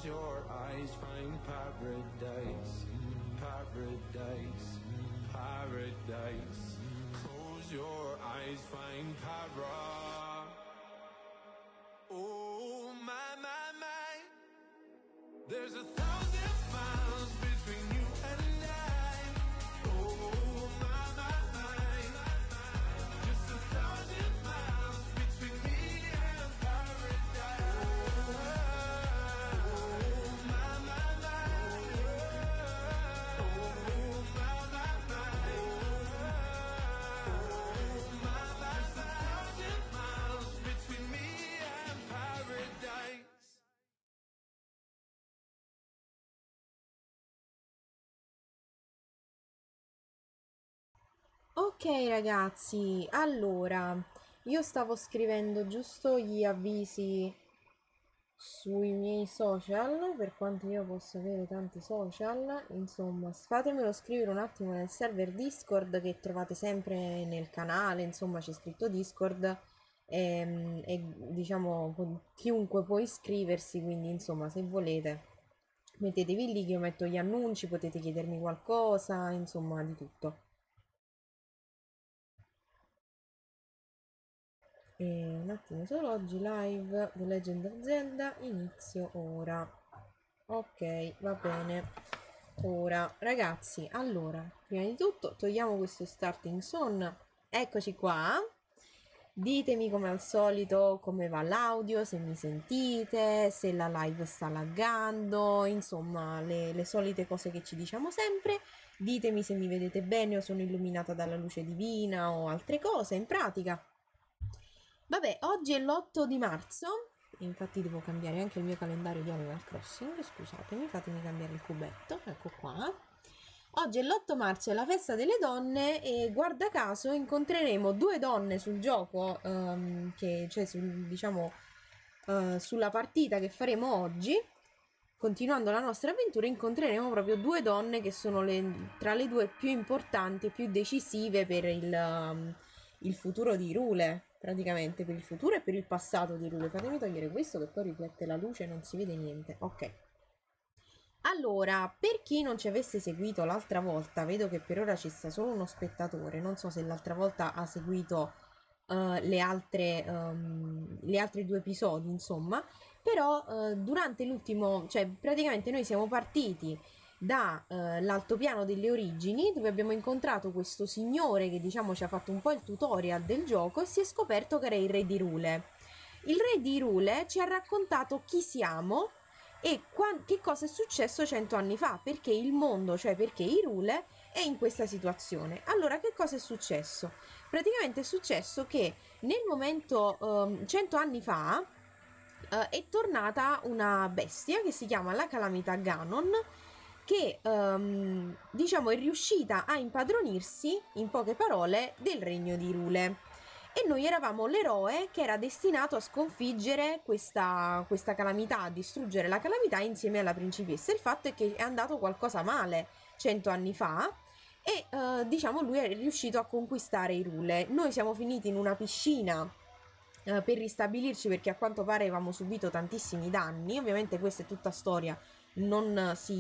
your eyes, find paradise, paradise, paradise. Close your eyes, find para. Oh my, my, my. There's 1,000 miles between you and I. Oh my, my, my. Just 1,000 miles between me and paradise. Oh my, my, my. Oh my, my, my. Oh my, my, my. 1,000 miles between me and paradise. Ok ragazzi, allora, io stavo scrivendo giusto gli avvisi sui miei social, per quanto io possa avere tanti social, insomma, fatemelo scrivere un attimo nel server Discord che trovate sempre nel canale, insomma, c'è scritto Discord e, diciamo chiunque può iscriversi, quindi insomma, se volete mettetevi lì che io metto gli annunci, potete chiedermi qualcosa, insomma, di tutto. E un attimo solo, oggi live The Legend of Zelda, inizio ora. Ok, va bene. Ora, ragazzi, allora, prima di tutto togliamo questo starting zone. Eccoci qua. Ditemi come al solito come va l'audio, se mi sentite, se la live sta laggando, insomma, le solite cose che ci diciamo sempre. Ditemi se mi vedete bene o sono illuminata dalla luce divina o altre cose, in pratica. Vabbè, oggi è l'8 di marzo, infatti devo cambiare anche il mio calendario di Animal Crossing, scusatemi, fatemi cambiare il cubetto, ecco qua. Oggi è l'8 marzo, è la festa delle donne e guarda caso incontreremo due donne sul gioco, cioè diciamo sulla partita che faremo oggi. Continuando la nostra avventura incontreremo proprio due donne che sono tra le due più importanti e più decisive per il futuro di Rule, praticamente per il futuro e per il passato di Rule. Fatemi togliere questo che poi riflette la luce e non si vede niente. Ok. Allora, per chi non ci avesse seguito l'altra volta, vedo che per ora ci sta solo uno spettatore, non so se l'altra volta ha seguito le altri due episodi, insomma, però durante l'ultimo, cioè praticamente noi siamo partiti da l'altopiano delle origini dove abbiamo incontrato questo signore che diciamo ci ha fatto un po' il tutorial del gioco e si è scoperto che era il re di Rule. Il re di Rule ci ha raccontato chi siamo e che cosa è successo 100 anni fa, perché il mondo, cioè perché Hyrule è in questa situazione. Allora, che cosa è successo? Praticamente è successo che nel momento 100 anni fa è tornata una bestia che si chiama la Calamità Ganon che diciamo è riuscita a impadronirsi, in poche parole, del regno di Hyrule. E noi eravamo l'eroe che era destinato a sconfiggere questa calamità, a distruggere la calamità insieme alla principessa. Il fatto è che è andato qualcosa male 100 anni fa e diciamo lui è riuscito a conquistare Hyrule. Noi siamo finiti in una piscina per ristabilirci perché a quanto pare avevamo subito tantissimi danni. Ovviamente questa è tutta storia, non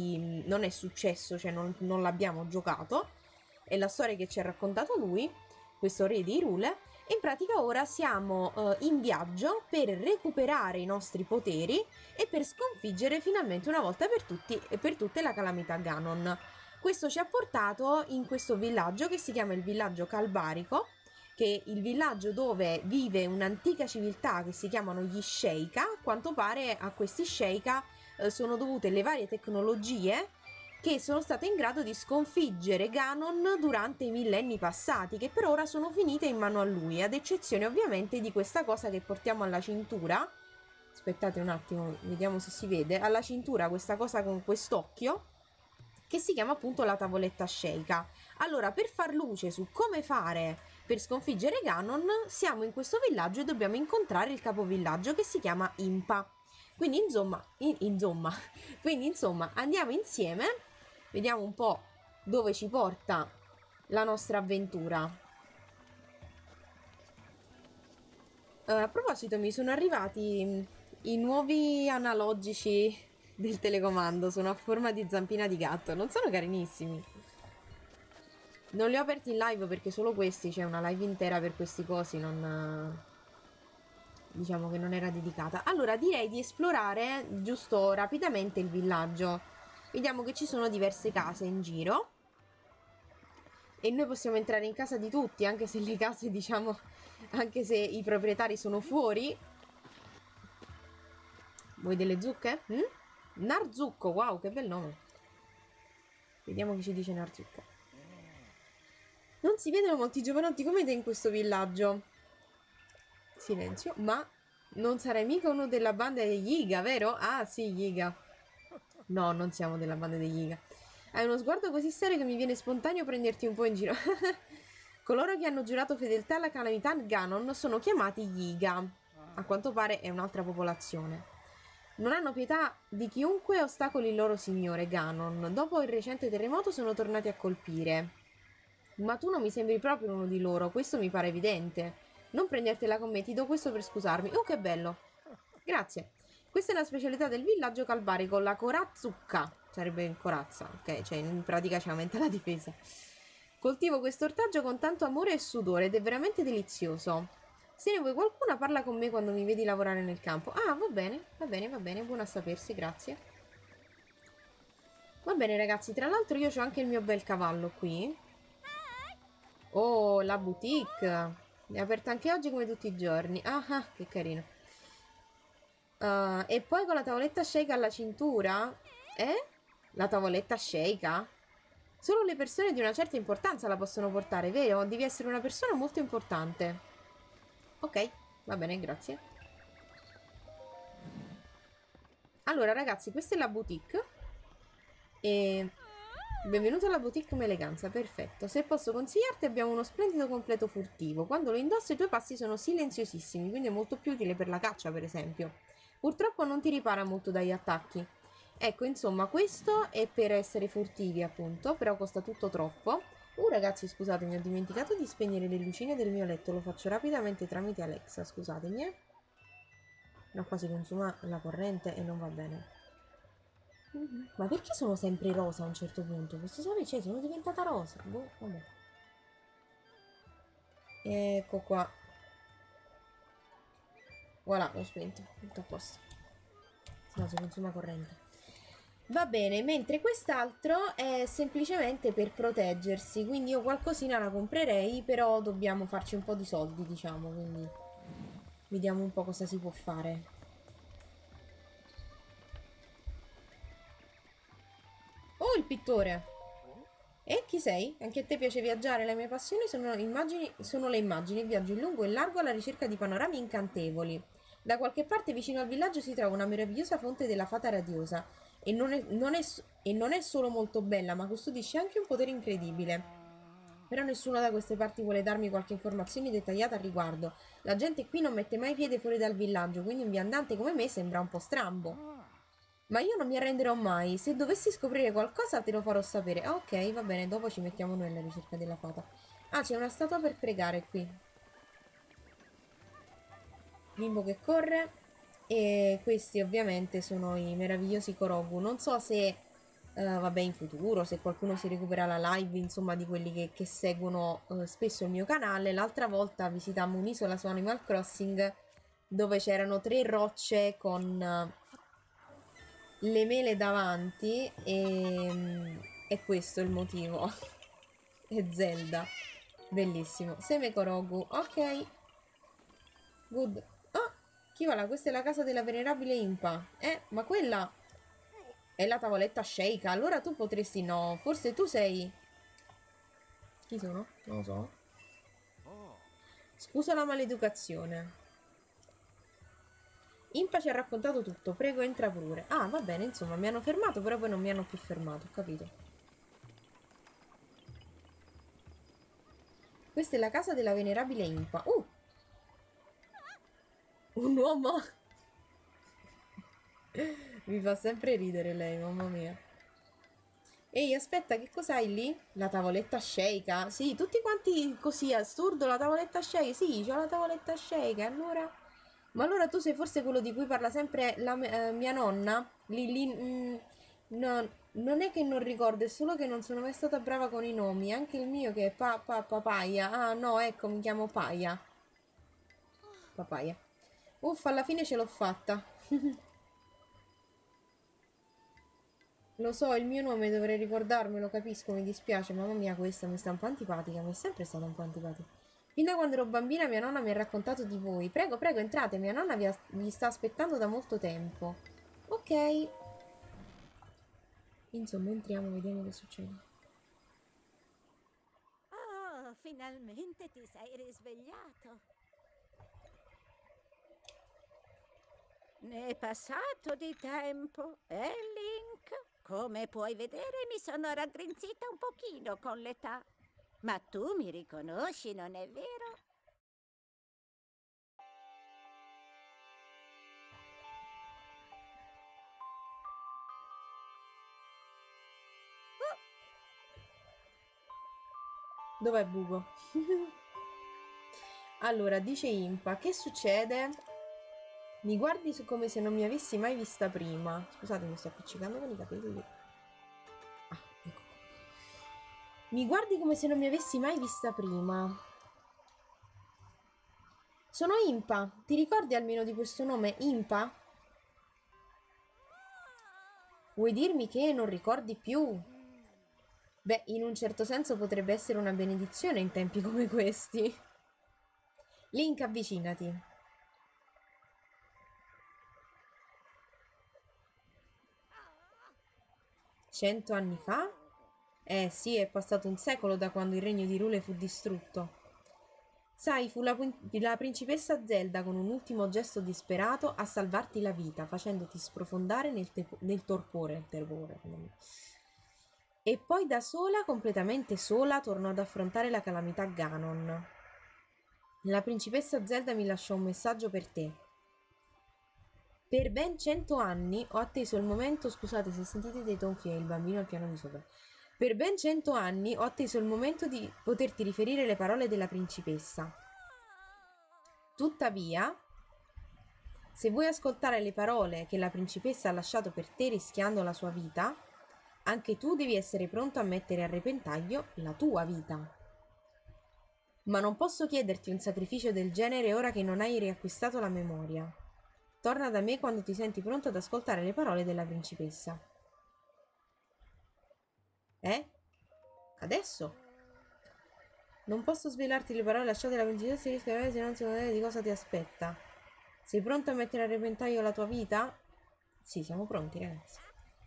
è successo, cioè non l'abbiamo giocato. È la storia che ci ha raccontato lui, questo re di Hyrule. E in pratica ora siamo in viaggio per recuperare i nostri poteri e per sconfiggere finalmente una volta per tutte la calamità Ganon. Questo ci ha portato in questo villaggio che si chiama il villaggio Calbarico, che è il villaggio dove vive un'antica civiltà che si chiamano gli Sheikah. A quanto pare a questi Sheikah sono dovute le varie tecnologie che sono state in grado di sconfiggere Ganon durante i millenni passati, che per ora sono finite in mano a lui, ad eccezione ovviamente di questa cosa che portiamo alla cintura. Aspettate un attimo, vediamo se si vede. Alla cintura questa cosa con quest'occhio, che si chiama appunto la tavoletta Sheikah. Allora, per far luce su come fare per sconfiggere Ganon, siamo in questo villaggio e dobbiamo incontrare il capovillaggio che si chiama Impa. Quindi insomma, andiamo insieme. Vediamo un po' dove ci porta la nostra avventura. A proposito, mi sono arrivati i nuovi analogici del telecomando sono a forma di zampina di gatto. Non sono carinissimi? Non li ho aperti in live perché solo questi, c'è una live intera per questi cosi, non... diciamo che non era dedicata. Allora direi di esplorare giusto rapidamente il villaggio. Vediamo che ci sono diverse case in giro e noi possiamo entrare in casa di tutti, anche se le case, diciamo, anche se i proprietari sono fuori. Vuoi delle zucche? Narzucco, wow, che bel nome. Vediamo chi ci dice Narzucco. Non si vedono molti giovanotti come te in questo villaggio. Silenzio, ma non sarai mica uno della banda degli Yiga, vero? Ah, sì, Yiga. No, non siamo della banda degli Yiga. Hai uno sguardo così serio che mi viene spontaneo prenderti un po' in giro. Coloro che hanno giurato fedeltà alla calamità Ganon sono chiamati Yiga. A quanto pare è un'altra popolazione. Non hanno pietà di chiunque ostacoli il loro signore, Ganon. Dopo il recente terremoto sono tornati a colpire. Ma tu non mi sembri proprio uno di loro, questo mi pare evidente. Non prendertela con me, ti do questo per scusarmi. Oh, che bello. Grazie. Questa è la specialità del villaggio calbarico, la corazzucca. Sarebbe in corazza, ok? Cioè, in pratica ci aumenta la difesa. Coltivo questo ortaggio con tanto amore e sudore ed è veramente delizioso. Se ne vuoi qualcuna, parla con me quando mi vedi lavorare nel campo. Ah, va bene, va bene, va bene. Buono a sapersi, grazie. Va bene, ragazzi. Tra l'altro io ho anche il mio bel cavallo qui. Oh, la boutique. È aperta anche oggi come tutti i giorni. Ah, ah, che carino. E poi con la tavoletta shake alla cintura? Eh? La tavoletta shake? Solo le persone di una certa importanza la possono portare, vero? Devi essere una persona molto importante. Ok, va bene, grazie. Allora, ragazzi, questa è la boutique. E... benvenuto alla boutique Meleganza, perfetto. Se posso consigliarti, abbiamo uno splendido completo furtivo. Quando lo indossi i tuoi passi sono silenziosissimi, quindi è molto più utile per la caccia, per esempio. Purtroppo non ti ripara molto dagli attacchi. Ecco, insomma, questo è per essere furtivi, appunto, però costa tutto troppo. Ragazzi, scusatemi, ho dimenticato di spegnere le lucine del mio letto. Lo faccio rapidamente tramite Alexa, scusatemi. No, qua si consuma la corrente e non va bene. Ma perché sono sempre rosa a un certo punto? Questo sole, cioè, sono diventata rosa. Boh, vabbè. Ecco qua. Voilà, l'ho spento. Tutto a posto. No, si consuma corrente. Va bene, mentre quest'altro è semplicemente per proteggersi. Quindi io qualcosina la comprerei, però dobbiamo farci un po' di soldi, diciamo. Quindi vediamo un po' cosa si può fare. Oh, il pittore! E chi sei? Anche a te piace viaggiare? Le mie passioni sono le immagini. Viaggio in lungo e in largo alla ricerca di panorami incantevoli. Da qualche parte vicino al villaggio si trova una meravigliosa fonte della fata radiosa. E non è solo molto bella, ma custodisce anche un potere incredibile. Però nessuno da queste parti vuole darmi qualche informazione dettagliata al riguardo. La gente qui non mette mai piede fuori dal villaggio, quindi un viandante come me sembra un po' strambo. Ma io non mi arrenderò mai. Se dovessi scoprire qualcosa te lo farò sapere. Ah, ok, va bene, dopo ci mettiamo noi alla ricerca della fata. Ah, c'è una statua per pregare qui. Bimbo che corre. E questi ovviamente sono i meravigliosi Korogu. Non so se, vabbè, in futuro, se qualcuno si recupera la live, insomma, di quelli che seguono spesso il mio canale. L'altra volta visitammo un'isola su Animal Crossing dove c'erano 3 rocce con le mele davanti e è questo il motivo. È Zelda. Bellissimo. Seme Korogu. Ok. Good. Ah, chi va là? Questa è la casa della venerabile Impa. Ma quella è la tavoletta Sheikah. Allora tu potresti... No, forse tu sei... Chi sono? Non lo so. Scusa la maleducazione. Impa ci ha raccontato tutto, prego entra pure. Ah, va bene, insomma, mi hanno fermato, però poi non mi hanno più fermato, ho capito. Questa è la casa della venerabile Impa. Un uomo? Mi fa sempre ridere lei, mamma mia. Ehi, aspetta, che cos'hai lì? La tavoletta Sheikah? Sì, tutti quanti così, assurdo, la tavoletta Sheikah. Sì, c'ho la tavoletta Sheikah, allora... Ma allora tu sei forse quello di cui parla sempre mia nonna? No, non è che non ricordo, è solo che non sono mai stata brava con i nomi. Anche il mio che è papaya. Ah no, ecco, mi chiamo Paia. Papaya. Uffa, alla fine ce l'ho fatta. Lo so, il mio nome dovrei ricordarmelo, capisco, mi dispiace. Mamma mia, questa mi sta un po' antipatica, mi è sempre stata un po' antipatica. Fin da quando ero bambina mia nonna mi ha raccontato di voi. Prego, prego, entrate, mia nonna vi sta aspettando da molto tempo. Ok. Insomma, entriamo, vediamo che succede. Oh, finalmente ti sei risvegliato. Ne è passato di tempo, Link? Come puoi vedere, mi sono raggrinzita un pochino con l'età. Ma tu mi riconosci, non è vero? Dov'è Bugo? Allora, dice Impa, che succede? Mi guardi come se non mi avessi mai vista prima. Scusate, mi sto appiccicando con i capelli. Ah, ecco. Mi guardi come se non mi avessi mai vista prima. Sono Impa. Ti ricordi almeno di questo nome? Impa? Vuoi dirmi che non ricordi più? Beh, in un certo senso potrebbe essere una benedizione in tempi come questi. Link, avvicinati. 100 anni fa? Eh sì, è passato un secolo da quando il regno di Rule fu distrutto. Sai, fu la principessa Zelda con un ultimo gesto disperato a salvarti la vita, facendoti sprofondare nel torpore. E poi da sola, completamente sola, tornò ad affrontare la calamità Ganon. La principessa Zelda mi lasciò un messaggio per te. Per ben 100 anni ho atteso il momento. Scusate se sentite dei tonfi, è il bambino al piano di sopra. Per ben 100 anni ho atteso il momento di poterti riferire le parole della principessa. Tuttavia, se vuoi ascoltare le parole che la principessa ha lasciato per te rischiando la sua vita, anche tu devi essere pronto a mettere a repentaglio la tua vita. Ma non posso chiederti un sacrificio del genere ora che non hai riacquistato la memoria. Torna da me quando ti senti pronto ad ascoltare le parole della principessa. Adesso? Non posso svelarti le parole lasciate alla principessa di rischiare se non si può vedere di cosa ti aspetta. Sei pronto a mettere a repentaglio la tua vita? Sì, siamo pronti, ragazzi.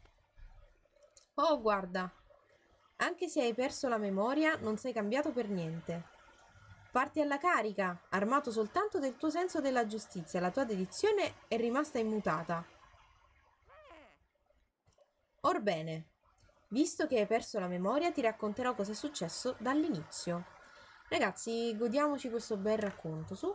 Oh, guarda. Anche se hai perso la memoria, non sei cambiato per niente. Parti alla carica, armato soltanto del tuo senso della giustizia. La tua dedizione è rimasta immutata. Orbene, visto che hai perso la memoria, ti racconterò cosa è successo dall'inizio. Ragazzi, godiamoci questo bel racconto, su.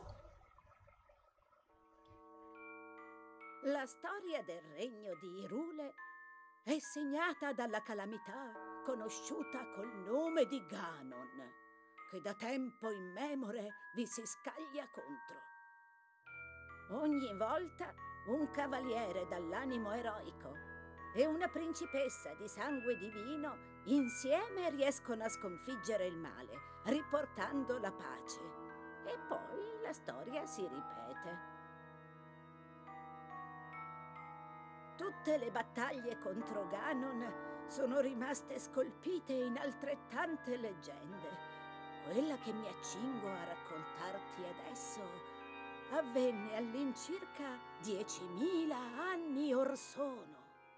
La storia del regno di Hyrule è segnata dalla calamità conosciuta col nome di Ganon, che da tempo immemore vi si scaglia contro. Ogni volta un cavaliere dall'animo eroico e una principessa di sangue divino insieme riescono a sconfiggere il male, riportando la pace. E poi la storia si ripete. Tutte le battaglie contro Ganon sono rimaste scolpite in altrettante leggende. Quella che mi accingo a raccontarti adesso avvenne all'incirca 10.000 anni or sono.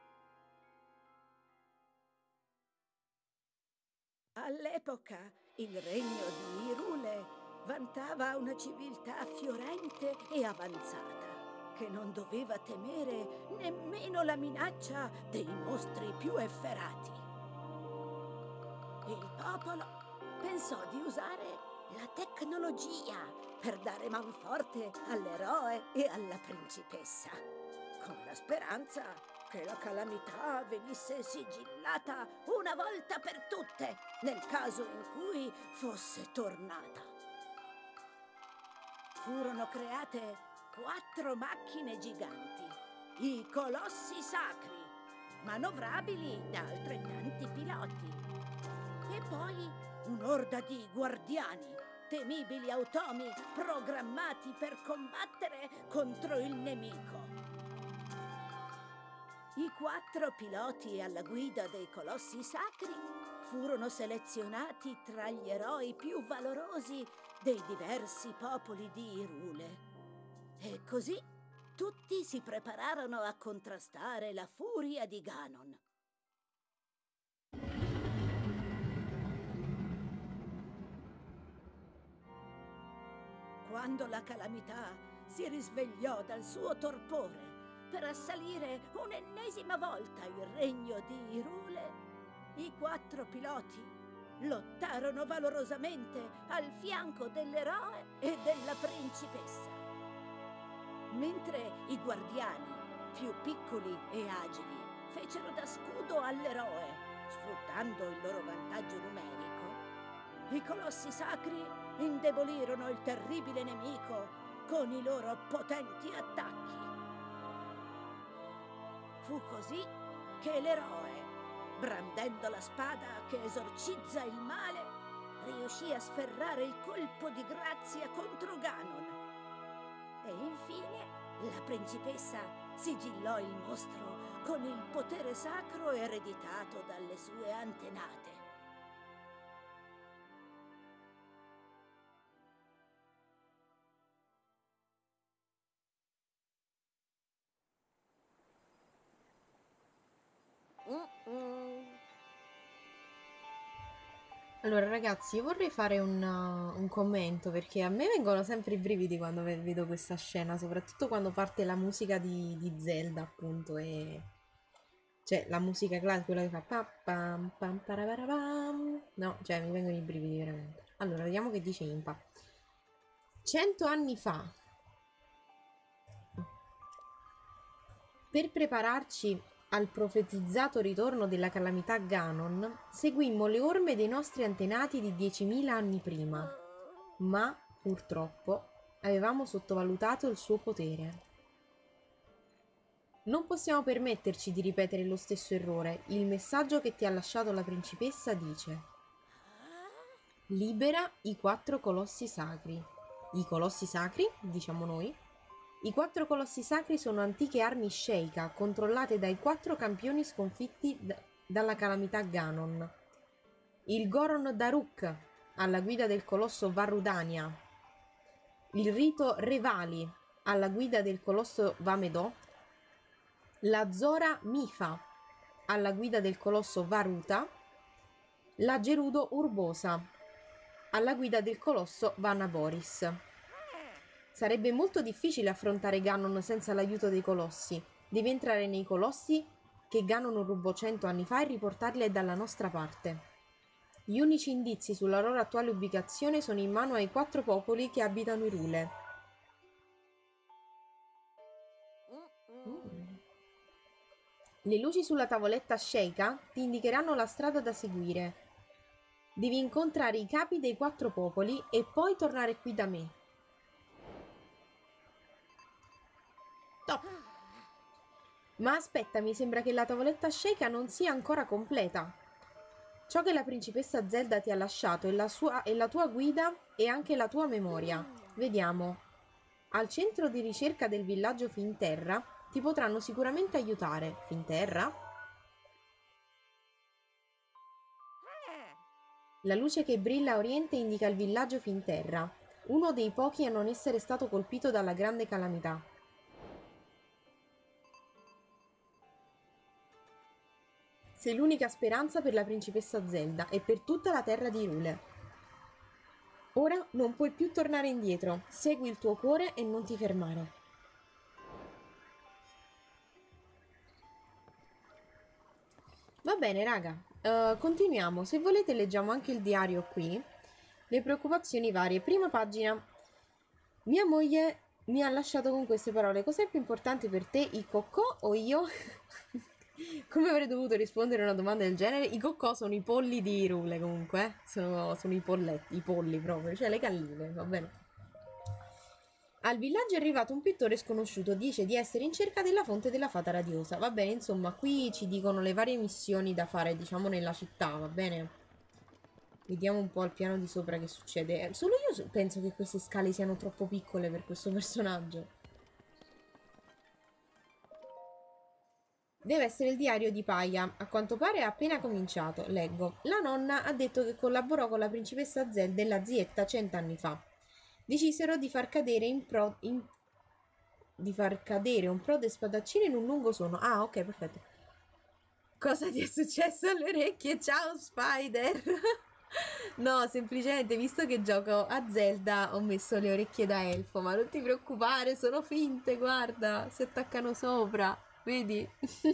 All'epoca il regno di Hyrule vantava una civiltà fiorente e avanzata, che non doveva temere nemmeno la minaccia dei mostri più efferati. Il popolo pensò di usare la tecnologia per dare manforte all'eroe e alla principessa, con la speranza che la calamità venisse sigillata una volta per tutte nel caso in cui fosse tornata. Furono create 4 macchine giganti, i Colossi Sacri, manovrabili da altrettanti piloti. E poi un'orda di guardiani, temibili automi programmati per combattere contro il nemico. I 4 piloti alla guida dei Colossi Sacri furono selezionati tra gli eroi più valorosi dei diversi popoli di Irule. E così tutti si prepararono a contrastare la furia di Ganon. Quando la calamità si risvegliò dal suo torpore per assalire un'ennesima volta il regno di Irule, i 4 piloti lottarono valorosamente al fianco dell'eroe e della principessa. Mentre i guardiani, più piccoli e agili, fecero da scudo all'eroe, sfruttando il loro vantaggio numerico, i Colossi Sacri indebolirono il terribile nemico con i loro potenti attacchi. Fu così che l'eroe, brandendo la spada che esorcizza il male, riuscì a sferrare il colpo di grazia contro Ganon. E infine la principessa sigillò il mostro con il potere sacro ereditato dalle sue antenate. Allora ragazzi, io vorrei fare un commento perché a me vengono sempre i brividi quando vedo questa scena, soprattutto quando parte la musica di Zelda, appunto, e cioè la musica classica, quella che fa pa pam pam parabarabam. No, cioè mi vengono i brividi veramente. Allora, vediamo che dice Impa. 100 anni fa, per prepararci al profetizzato ritorno della calamità Ganon, seguimmo le orme dei nostri antenati di 10.000 anni prima, ma purtroppo avevamo sottovalutato il suo potere. Non possiamo permetterci di ripetere lo stesso errore. Il messaggio che ti ha lasciato la principessa dice: libera i 4 colossi sacri. I colossi sacri, diciamo noi. I 4 colossi sacri sono antiche armi Sheikah controllate dai 4 campioni sconfitti dalla calamità Ganon. Il Goron Daruk alla guida del colosso Varudania, il rito Revali alla guida del colosso Vamedò, la Zora Mifa alla guida del colosso Varuta, la Gerudo Urbosa alla guida del colosso Vanaboris. Sarebbe molto difficile affrontare Ganon senza l'aiuto dei colossi. Devi entrare nei colossi che Ganon rubò 100 anni fa e riportarli dalla nostra parte. Gli unici indizi sulla loro attuale ubicazione sono in mano ai 4 popoli che abitano Irule. Le luci sulla tavoletta Sheikah ti indicheranno la strada da seguire. Devi incontrare i capi dei 4 popoli e poi tornare qui da me. Top. Ma aspetta, mi sembra che la tavoletta Sheikah non sia ancora completa. Ciò che la principessa Zelda ti ha lasciato è la tua guida e anche la tua memoria. Vediamo. Al centro di ricerca del villaggio Finterra ti potranno sicuramente aiutare. Finterra? La luce che brilla a oriente indica il villaggio Finterra, uno dei pochi a non essere stato colpito dalla grande calamità. Sei l'unica speranza per la principessa Zelda e per tutta la terra di Irule. Ora non puoi più tornare indietro. Segui il tuo cuore e non ti fermare. Va bene, raga. Continuiamo. Se volete leggiamo anche il diario qui. Le preoccupazioni varie. Prima pagina. Mia moglie mi ha lasciato con queste parole. Cos'è più importante per te, i coccò o io? Come avrei dovuto rispondere a una domanda del genere? I coccò sono i polli di Irule, comunque. Sono i polletti, i polli proprio, cioè le galline, va bene. Al villaggio è arrivato un pittore sconosciuto, dice di essere in cerca della fonte della fata radiosa. Va bene, insomma, qui ci dicono le varie missioni da fare, diciamo, nella città, va bene? Vediamo un po' al piano di sopra che succede. Solo io penso che queste scale siano troppo piccole per questo personaggio. Deve essere il diario di Paia. A quanto pare ha appena cominciato. Leggo. La nonna ha detto che collaborò con la principessa Zelda e la zietta 100 anni fa. Decisero di far cadere di far cadere un prode spadaccino in un lungo sonno. Ah, ok, perfetto. Cosa ti è successo alle orecchie? Ciao, Spider! No, semplicemente, visto che gioco a Zelda, ho messo le orecchie da elfo, ma non ti preoccupare, sono finte, guarda, si attaccano sopra, vedi?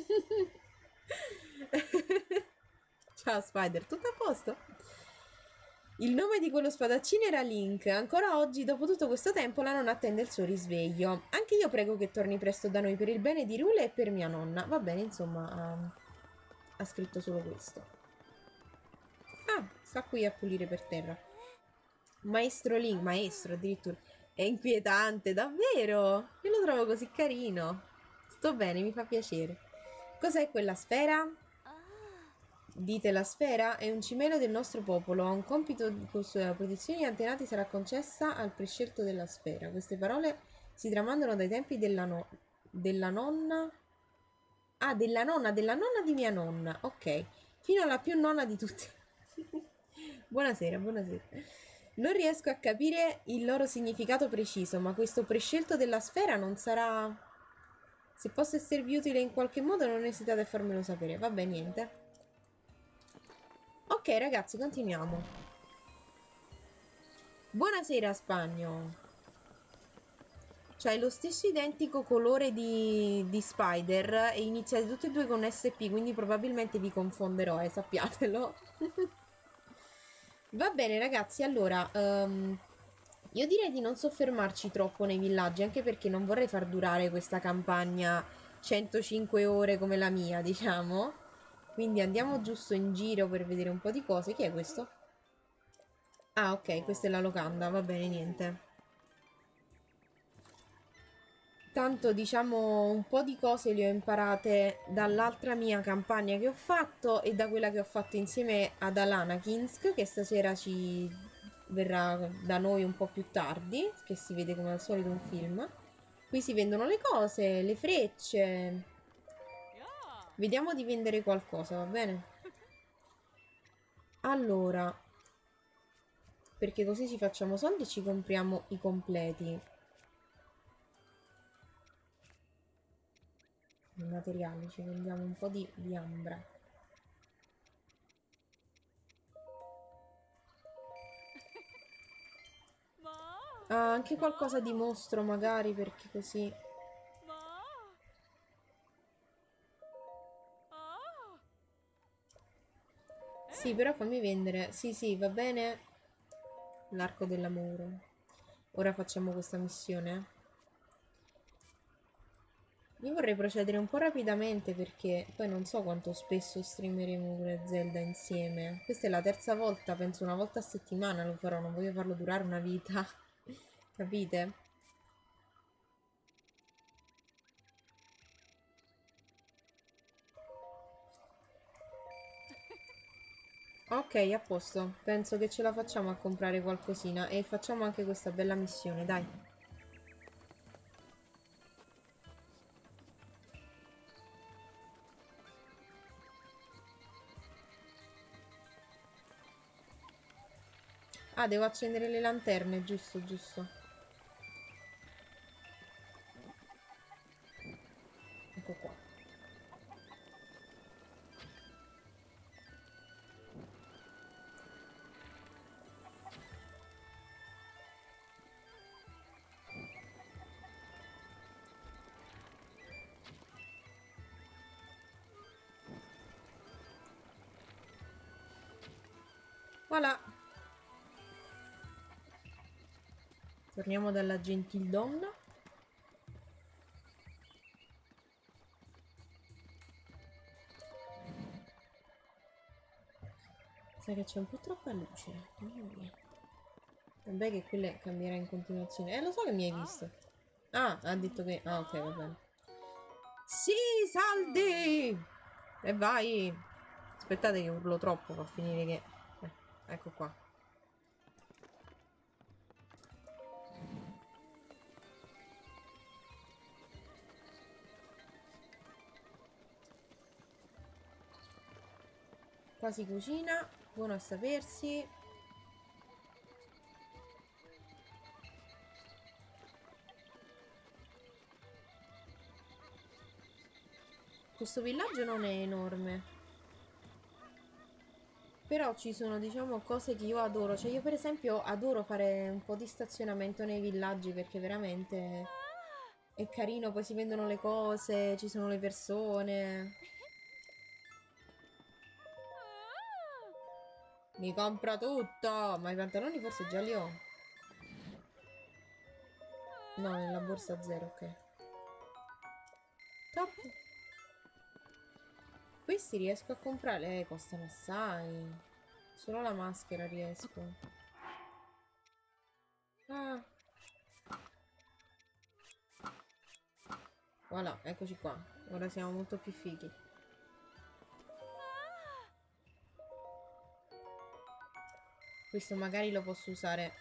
Ciao, Spider, tutto a posto? Il nome di quello spadaccino era Link. Ancora oggi, dopo tutto questo tempo, la nonna attende il suo risveglio. Anche io prego che torni presto da noi per il bene di Rule e per mia nonna. Va bene, insomma, ha scritto solo questo. Ah, sta qui a pulire per terra. Maestro Link, maestro addirittura. È inquietante, davvero? Io lo trovo così carino. Sto bene, mi fa piacere. Cos'è quella sfera? Dite la sfera è un cimelo del nostro popolo, ha un compito con sua protezione agli antenati sarà concessa al prescelto della sfera. Queste parole si tramandano dai tempi della nonna. Ah, della nonna di mia nonna. Ok, fino alla più nonna di tutte. Buonasera, buonasera. Non riesco a capire il loro significato preciso, ma questo prescelto della sfera non sarà... Se posso esservi utile in qualche modo, non esitate a farmelo sapere. Vabbè, niente. Ok, ragazzi, continuiamo. Buonasera, Spagno. C'hai lo stesso identico colore di Spider e iniziate tutti e due con SP, quindi probabilmente vi confonderò, sappiatelo. Va bene, ragazzi, allora, io direi di non soffermarci troppo nei villaggi, anche perché non vorrei far durare questa campagna 105 ore come la mia, diciamo. Quindi andiamo giusto in giro per vedere un po' di cose. Chi è questo? Ah, ok, questa è la locanda, va bene, niente. Tanto diciamo un po' di cose le ho imparate dall'altra mia campagna che ho fatto e da quella che ho fatto insieme ad Alana Kinsk, che stasera ci verrà da noi un po' più tardi, che si vede come al solito un film. Qui si vendono le cose, le frecce. Vediamo di vendere qualcosa, va bene? Allora, perché così ci facciamo soldi e ci compriamo i completi. I materiali, ci vendiamo un po' di ambra. Ah, anche qualcosa di mostro magari, perché così... Sì, però fammi vendere. Sì, sì, va bene. L'arco dell'amore. Ora facciamo questa missione. Io vorrei procedere un po' rapidamente perché poi non so quanto spesso streameremo pure Zelda insieme. Questa è la terza volta, penso una volta a settimana lo farò, non voglio farlo durare una vita. Capite? Ok, a posto. Penso che ce la facciamo a comprare qualcosina e facciamo anche questa bella missione, dai. Ah, devo accendere le lanterne, giusto, giusto. Ecco qua. Voilà. Torniamo dalla gentildonna. Sai che c'è un po' troppa luce. Mamma mia. Vabbè che quelle cambierà in continuazione. Lo so che mi hai visto. Ah, ha detto che... Ah, ok, va bene. Sì, saldi! E vai! Aspettate che urlo troppo, fa finire che... ecco qua. Qua si cucina, buono a sapersi. Questo villaggio non è enorme. Però ci sono, diciamo, cose che io adoro. Cioè, io per esempio adoro fare un po' di stazionamento nei villaggi perché veramente è carino. Poi si vendono le cose, ci sono le persone. Mi compro tutto! Ma i pantaloni forse già li ho. No, nella borsa zero, ok. Top. Questi riesco a comprare. Costano assai. Solo la maschera riesco. Ah. Voilà, eccoci qua. Ora siamo molto più fighi. Questo magari lo posso usare.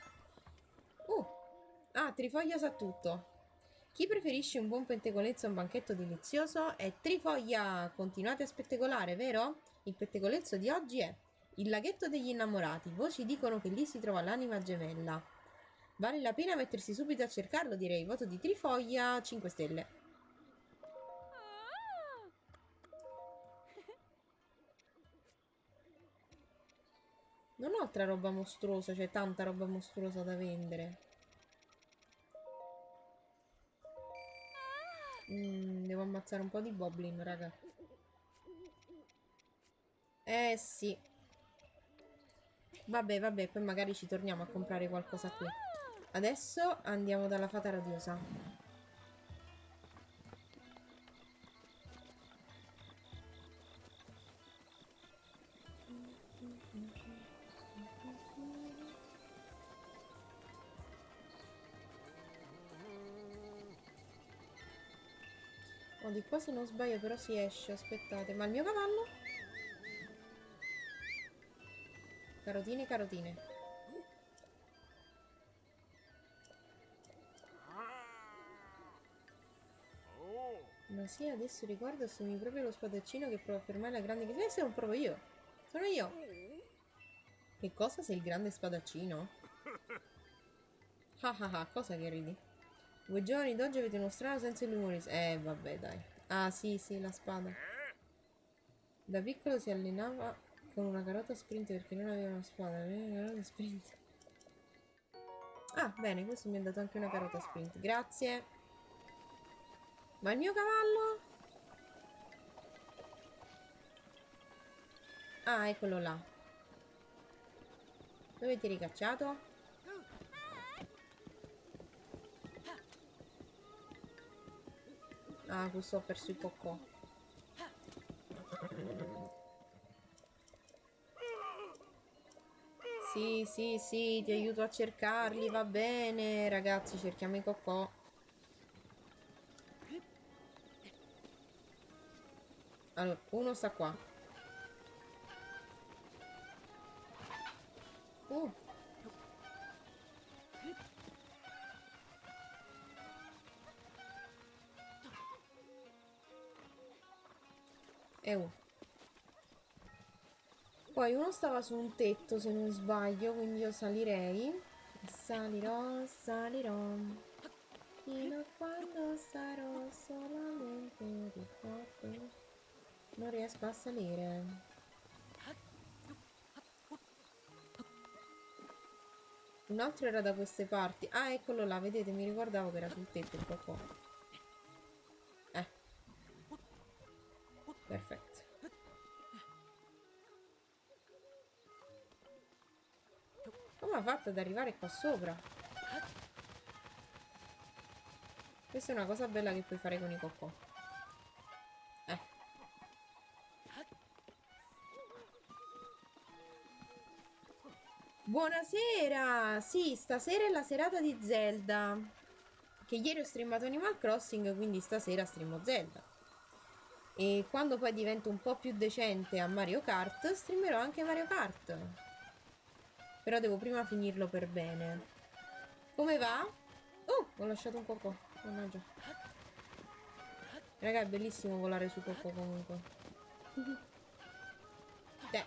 Ah, Trifoglia sa tutto. Chi preferisce un buon pettegolezzo a un banchetto delizioso è Trifoglia. Continuate a spettegolare, vero? Il pettegolezzo di oggi è il laghetto degli innamorati. Voci dicono che lì si trova l'anima gemella. Vale la pena mettersi subito a cercarlo, direi. Voto di Trifoglia, 5 stelle. Non ho altra roba mostruosa, cioè tanta roba mostruosa da vendere. Devo ammazzare un po' di goblin, raga. Sì. Vabbè, vabbè, poi magari ci torniamo a comprare qualcosa qui. Adesso andiamo dalla fata radiosa. Oh, di qua se non sbaglio però si esce, aspettate. Ma il mio cavallo? Carotine, carotine. Ma sì, adesso ricordo, assumi proprio lo spadaccino che prova a fermare la grande chiesa. Sono proprio io. Sono io. Che cosa sei il grande spadaccino? Ah ah ah, cosa che ridi? Voi giovani d'oggi avete uno strano senso dell'umorismo. Vabbè, dai. Ah, sì, sì, la spada. Da piccolo si allenava con una carota sprint perché non aveva una spada. Aveva una carota sprint. Ah, bene, questo mi ha dato anche una carota sprint. Grazie. Ma il mio cavallo? Ah, eccolo là. Dove ti hai ricacciato? Ah, questo ho perso il coccò. Sì, sì, sì, ti aiuto a cercarli, va bene. Ragazzi, cerchiamo i coccò. Allora, uno sta qua. Uh. Poi uno stava su un tetto, se non sbaglio, quindi io salirei. Salirò, salirò. Fino a quando sarò solamente un ricordo. Non riesco a salire. Un altro era da queste parti. Ah, eccolo là, vedete, mi ricordavo che era sul tetto il cocco. Perfetto. Come ha fatto ad arrivare qua sopra? Questa è una cosa bella che puoi fare con i cocco. Buonasera! Sì, stasera è la serata di Zelda. Che ieri ho streamato Animal Crossing, quindi stasera streamo Zelda. E quando poi divento un po' più decente a Mario Kart, streamerò anche Mario Kart. Però devo prima finirlo per bene. Come va? Oh, ho lasciato un cocco. Mannaggia. Raga, è bellissimo volare su cocco comunque. Beh.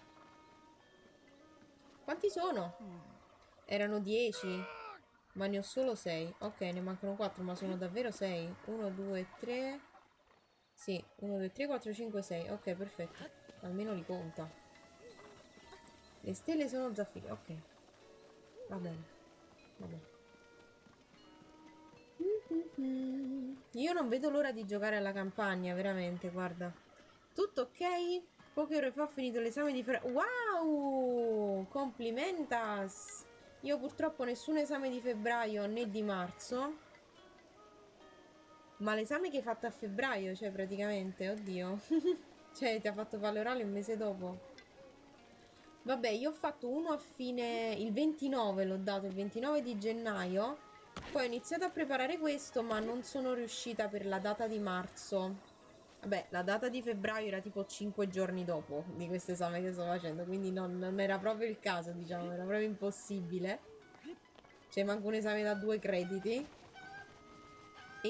Quanti sono? Erano 10. Ma ne ho solo 6. Ok, ne mancano 4, ma sono davvero 6. 1, 2, 3. Sì, 1, 2, 3, 4, 5, 6. Ok, perfetto. Almeno li conta. Le stelle sono zaffiri. Ok. Va bene. Va bene. Io non vedo l'ora di giocare alla campagna, veramente, guarda. Tutto ok? Poche ore fa ho finito l'esame di Wow! Complimentas! Io purtroppo nessun esame di febbraio né di marzo. Ma l'esame che hai fatto a febbraio, cioè praticamente, oddio. Cioè, ti ha fatto fare l'orale un mese dopo. Vabbè, io ho fatto uno a fine... Il 29 l'ho dato, il 29 di gennaio. Poi ho iniziato a preparare questo, ma non sono riuscita per la data di marzo. Vabbè, la data di febbraio era tipo 5 giorni dopo di questo esame che sto facendo, quindi non era proprio il caso, diciamo, era proprio impossibile. Cioè, manca un esame da 2 crediti. E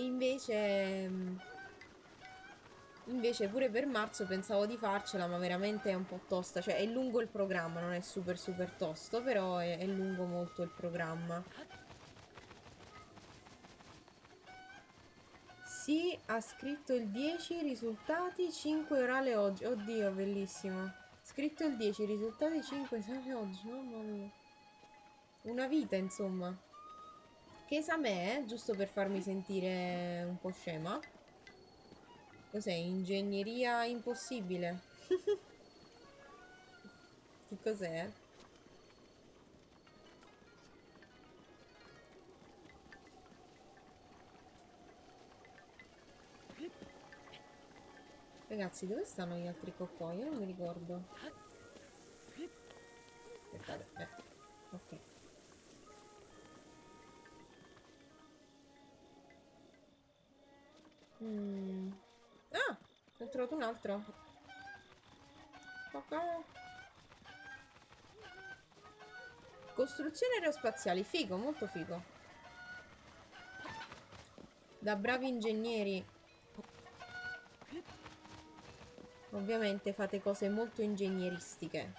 invece pure per marzo pensavo di farcela, ma veramente è un po' tosta. Cioè, è lungo il programma, non è super super tosto, però è lungo molto il programma. Sì, ha scritto il 10, risultati 5 orale oggi. Oddio, bellissimo. Scritto il 10, risultati 5 esame oggi. Mamma mia. Una vita, insomma. Che esame è? Giusto per farmi sentire un po' scema. Cos'è? Ingegneria impossibile. Che cos'è? Ragazzi, dove stanno gli altri coccoi? Io non mi ricordo. Aspettate, ok. Ah! Ne ho trovato un altro. Cocco. Costruzioni aerospaziali, figo, molto figo. Da bravi ingegneri. Ovviamente fate cose molto ingegneristiche.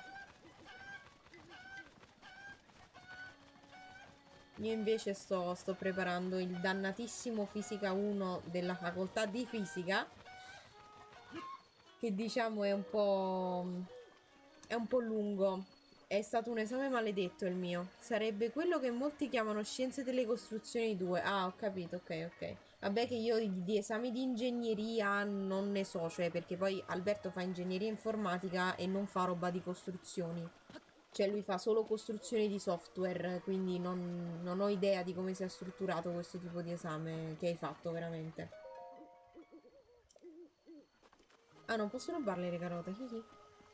Io invece sto preparando il dannatissimo Fisica 1 della facoltà di fisica, che diciamo è un po' lungo. È stato un esame maledetto il mio. Sarebbe quello che molti chiamano Scienze delle Costruzioni 2. Ah, ho capito, ok, ok. Vabbè che io di esami di ingegneria non ne so, cioè perché poi Alberto fa ingegneria informatica e non fa roba di costruzioni. Cioè lui fa solo costruzioni di software, quindi non ho idea di come sia strutturato questo tipo di esame che hai fatto veramente. Ah, non posso rubarle le carote, hihi.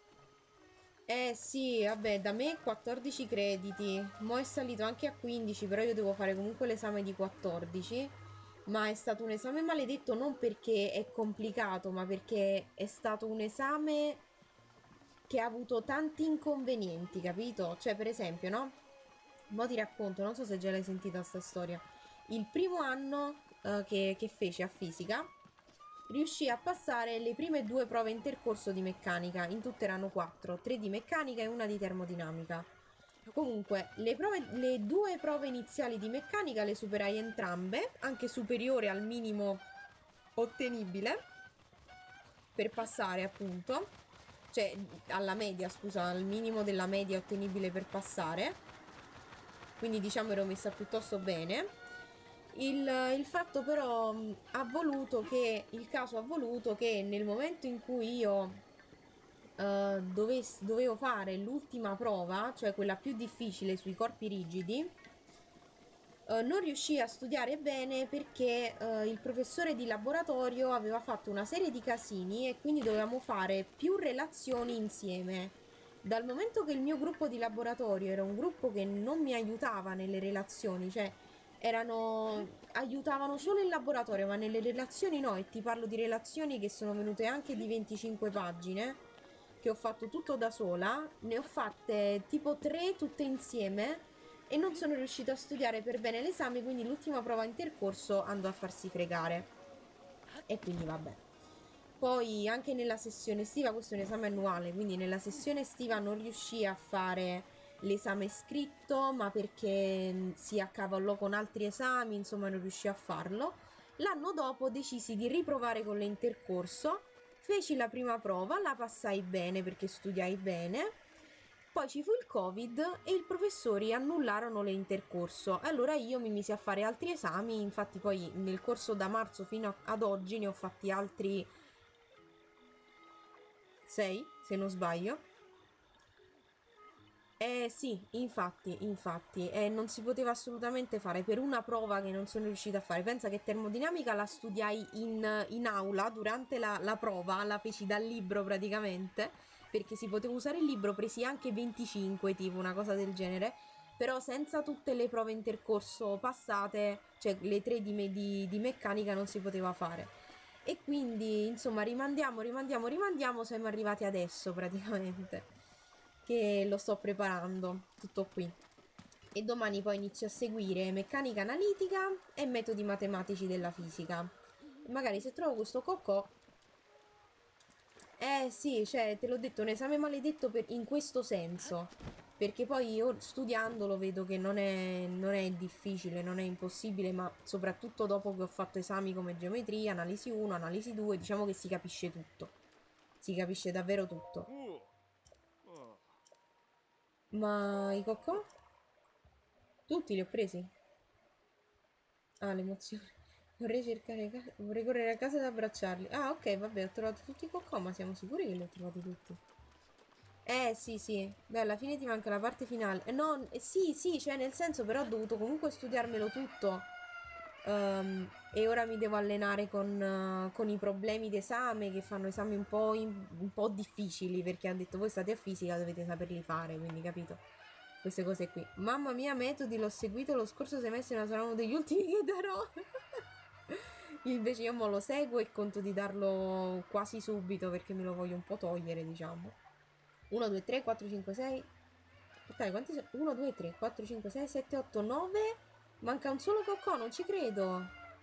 Sì, vabbè, da me 14 crediti. Mo' è salito anche a 15, però io devo fare comunque l'esame di 14. Ma è stato un esame maledetto non perché è complicato, ma perché è stato un esame che ha avuto tanti inconvenienti, capito? Cioè, per esempio, no? Mo' ti racconto, non so se già l'hai sentita sta storia. Il primo anno che feci a fisica, riuscì a passare le prime 2 prove intercorso di meccanica. In tutte erano 4, 3 di meccanica e una di termodinamica. Comunque, le 2 prove iniziali di meccanica le superai entrambe, anche superiore al minimo ottenibile per passare, appunto. Cioè, alla media, scusa, al minimo della media ottenibile per passare. Quindi diciamo ero messa piuttosto bene. Il fatto però il caso ha voluto che nel momento in cui io dovevo fare l'ultima prova, cioè quella più difficile sui corpi rigidi, non riuscii a studiare bene perché il professore di laboratorio aveva fatto una serie di casini e quindi dovevamo fare più relazioni insieme. dal momento che il mio gruppo di laboratorio era un gruppo che non mi aiutava nelle relazioni, cioè aiutavano solo in laboratorio, ma nelle relazioni no, e ti parlo di relazioni che sono venute anche di 25 pagine, che ho fatto tutto da sola, ne ho fatte tipo 3 tutte insieme e non sono riuscita a studiare per bene l'esame, quindi l'ultima prova intercorso andò a farsi fregare. E quindi vabbè. Poi anche nella sessione estiva, questo è un esame annuale, quindi nella sessione estiva non riuscii a fare l'esame scritto, ma perché si accavallò con altri esami, insomma non riuscii a farlo. L'anno dopo decisi di riprovare con l'intercorso, feci la prima prova, la passai bene perché studiai bene. Poi ci fu il Covid e i professori annullarono l'intercorso. Allora io mi misi a fare altri esami, infatti poi nel corso da marzo fino ad oggi ne ho fatti altri 6, se non sbaglio. Sì, infatti, non si poteva assolutamente fare per una prova che non sono riuscita a fare. Pensa che termodinamica la studiai in aula durante la prova, la feci dal libro praticamente, perché si poteva usare il libro, presi anche 25, tipo una cosa del genere, però senza tutte le prove intercorso passate, cioè le 3 di meccanica non si poteva fare. E quindi, insomma, rimandiamo, siamo arrivati adesso praticamente che lo sto preparando, tutto qui. E domani poi inizio a seguire meccanica analitica e metodi matematici della fisica. Magari se trovo questo cocco... sì, cioè, te l'ho detto, un esame maledetto in questo senso. Perché poi io studiandolo vedo che non è difficile, non è impossibile, ma soprattutto dopo che ho fatto esami come geometria, analisi 1, analisi 2, diciamo che si capisce tutto. Si capisce davvero tutto. Ma i cocco? Tutti li ho presi? Ah, l'emozione. Vorrei correre a casa ed abbracciarli. Ah, ok, vabbè, ho trovato tutti i cocco, ma siamo sicuri che li ho trovati tutti? Sì, sì. Beh, alla fine ti manca la parte finale. No, sì, sì, cioè nel senso, però ho dovuto comunque studiarmelo tutto. E ora mi devo allenare con i problemi d'esame, che fanno esami un po' difficili, perché ha detto voi state a fisica, dovete saperli fare, quindi capito? Queste cose qui. Mamma mia, metodi, l'ho seguito lo scorso semestre, ma sarà uno degli ultimi che darò. Invece io mo lo seguo e conto di darlo quasi subito perché me lo voglio un po' togliere, diciamo. 1, 2, 3, 4, 5, 6. Aspettate, quanti sono? 1, 2, 3, 4, 5, 6, 7, 8, 9. Manca un solo cocco, non ci credo.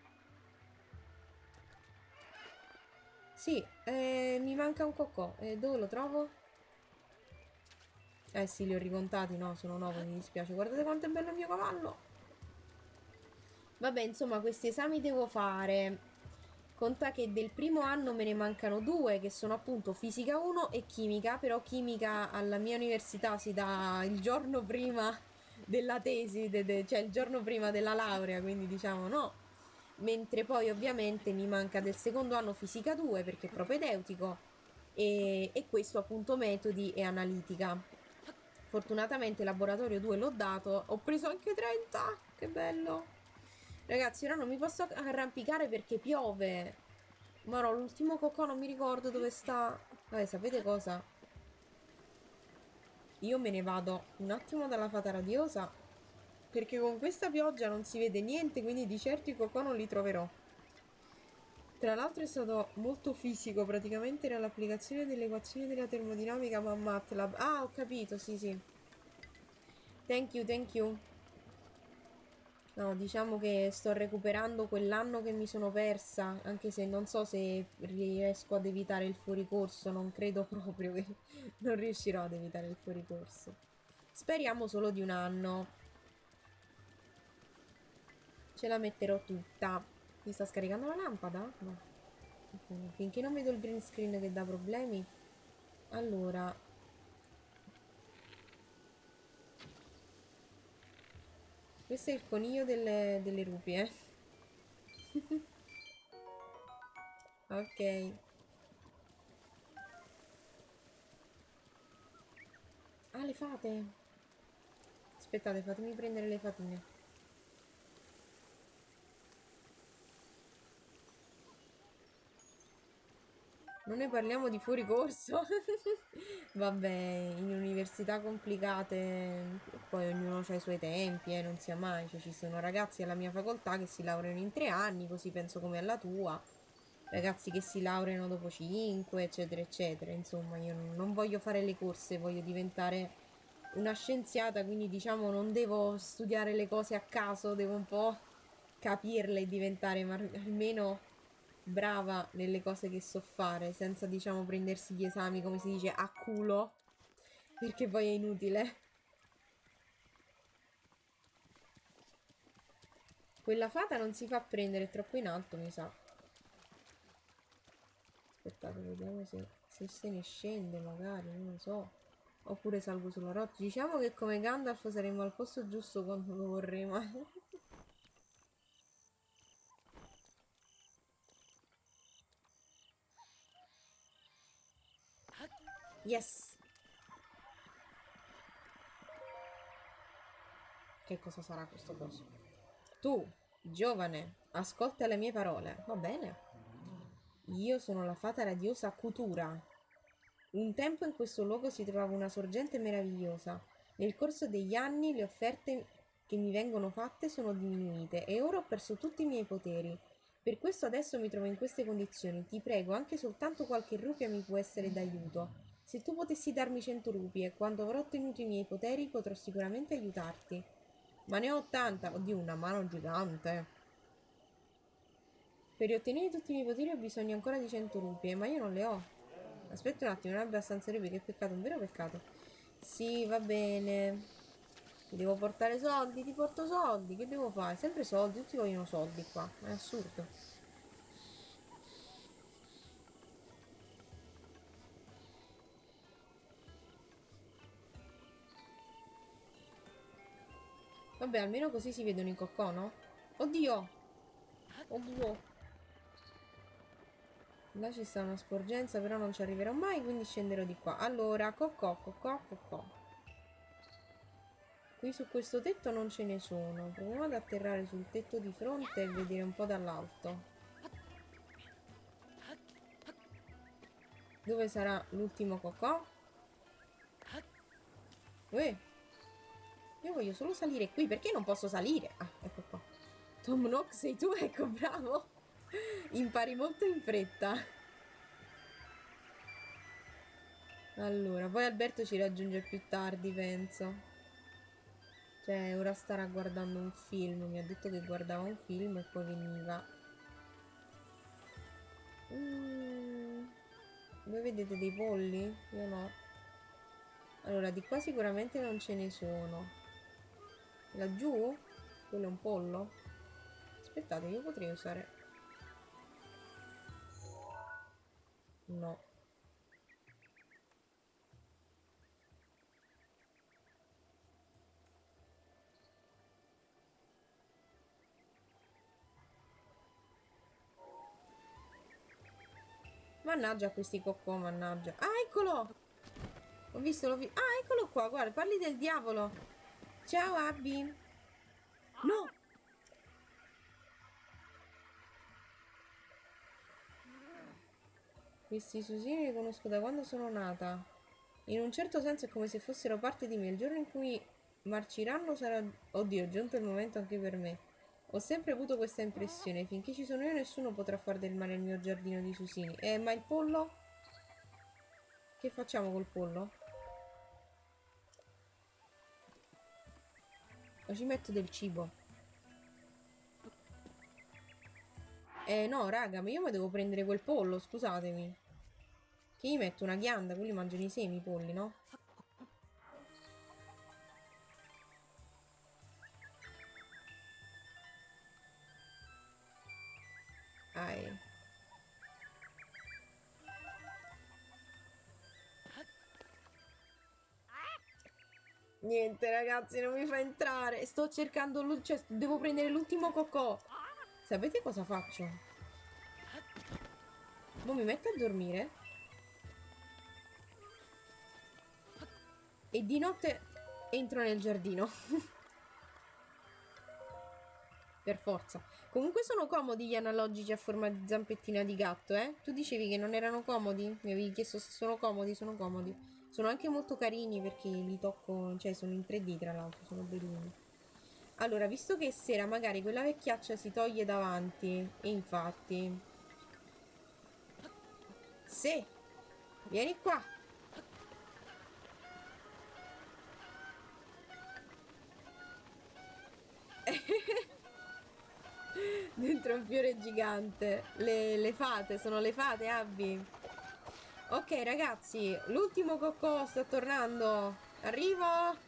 Sì, mi manca un cocco. Dove lo trovo? Sì, li ho ricontati, no, sono 9, mi dispiace. Guardate quanto è bello il mio cavallo. Vabbè, insomma, questi esami devo fare. Conta che del primo anno me ne mancano 2, che sono appunto fisica 1 e chimica, però chimica alla mia università si dà il giorno prima della tesi, cioè il giorno prima della laurea, quindi diciamo no. Mentre poi ovviamente mi manca del secondo anno fisica 2 perché è propedeutico e questo appunto metodi e analitica. Fortunatamente laboratorio 2 l'ho dato, ho preso anche 30, che bello. Ragazzi, ora non mi posso arrampicare perché piove. Ma no, l'ultimo cocco non mi ricordo dove sta. Vabbè, sapete cosa? Io me ne vado un attimo dalla fata radiosa perché con questa pioggia non si vede niente, quindi di certo i cocco non li troverò. Tra l'altro è stato molto fisico, praticamente era l'applicazione delle equazioni della termodinamica ma MATLAB. Ah, ho capito, sì, sì. Thank you, thank you. No, diciamo che sto recuperando quell'anno che mi sono persa, anche se non so se riesco ad evitare il fuoricorso, non credo proprio che non riuscirò ad evitare il fuoricorso. Speriamo solo di un anno. Ce la metterò tutta. Mi sta scaricando la lampada? No. Ok, finché non vedo il green screen che dà problemi. Allora, questo è il coniglio delle rupi, eh. Ok. Ah, le fate. Aspettate, fatemi prendere le fatine. Non ne parliamo di fuori corso. Vabbè, in università complicate, poi ognuno ha i suoi tempi, non sia mai. Cioè, ci sono ragazzi alla mia facoltà che si laureano in 3 anni, così penso come alla tua. Ragazzi che si laureano dopo 5, eccetera, eccetera. Insomma, io non voglio fare le corse, voglio diventare una scienziata, quindi diciamo non devo studiare le cose a caso, devo un po' capirle e diventare almeno brava nelle cose che so fare, senza diciamo prendersi gli esami, come si dice, a culo, perché poi è inutile. Quella fata non si fa prendere, è troppo in alto, mi sa. Aspettate, vediamo se ne scende, magari, non lo so. Oppure salgo sulla rotta. Diciamo che come Gandalf saremo al posto giusto quando lo vorremo. Yes! Che cosa sarà questo coso? Tu, giovane, ascolta le mie parole. Va bene. Io sono la fata radiosa Kutura. Un tempo in questo luogo si trovava una sorgente meravigliosa. Nel corso degli anni le offerte che mi vengono fatte sono diminuite e ora ho perso tutti i miei poteri. Per questo adesso mi trovo in queste condizioni. Ti prego, anche soltanto qualche rupia mi può essere d'aiuto. Se tu potessi darmi 100 rupie, quando avrò ottenuto i miei poteri potrò sicuramente aiutarti. Ma ne ho 80. Oddio, una mano gigante. Per riottenere tutti i miei poteri ho bisogno ancora di 100 rupie, ma io non le ho. Aspetta un attimo, non è abbastanza rupie, che peccato, un vero peccato. Sì, va bene. Ti devo portare soldi, ti porto soldi. Che devo fare? Sempre soldi, tutti vogliono soldi qua. È assurdo. Vabbè, almeno così si vedono i coccò, no? Oddio! Oddio! Là ci sta una sporgenza, però non ci arriverò mai, quindi scenderò di qua. Allora, coccò, coccò, coccò. Qui su questo tetto non ce ne sono. Proviamo ad atterrare sul tetto di fronte e vedere un po' dall'alto. Dove sarà l'ultimo cocò? Io voglio solo salire qui. Perché non posso salire? Ah, ecco qua. Tom Nook, sei tu? Ecco, bravo. Impari molto in fretta. Allora, poi Alberto ci raggiunge più tardi, penso. Cioè, ora starà guardando un film. Mi ha detto che guardava un film e poi veniva. Voi vedete dei polli? Io no. Allora, di qua sicuramente non ce ne sono. Laggiù? Quello è un pollo? Aspettate, io potrei usare... No. Mannaggia questi coccò, mannaggia. Ah, eccolo! Ho visto, l'ho visto. Ah, eccolo qua, guarda, parli del diavolo. Ciao, Abby. No! Questi susini li conosco da quando sono nata. In un certo senso è come se fossero parte di me. Il giorno in cui marciranno sarà... Oddio, è giunto il momento anche per me. Ho sempre avuto questa impressione. Finché ci sono io nessuno potrà far del male al mio giardino di susini. Ma il pollo? Che facciamo col pollo? O ci metto del cibo? No, raga, ma io mi devo prendere quel pollo, scusatemi. Che gli metto una ghianda, quelli mangiano i semi, i polli, no? Ai. Niente, ragazzi, non mi fa entrare. Sto cercando... Cioè, devo prendere l'ultimo cocò. Sapete cosa faccio? Mo mi metto a dormire. E di notte entro nel giardino. per forza. Comunque sono comodi gli analogici a forma di zampettina di gatto, eh? Tu dicevi che non erano comodi? Mi avevi chiesto se sono comodi, sono comodi. Sono anche molto carini perché li tocco, cioè sono in 3D tra l'altro, sono bellini. Allora, visto che sera magari quella vecchiaccia si toglie davanti, e infatti... Sì, vieni qua. Dentro un fiore gigante. Le fate, sono le fate, Abby. Ok, ragazzi, l'ultimo coccò sta tornando. Arrivo.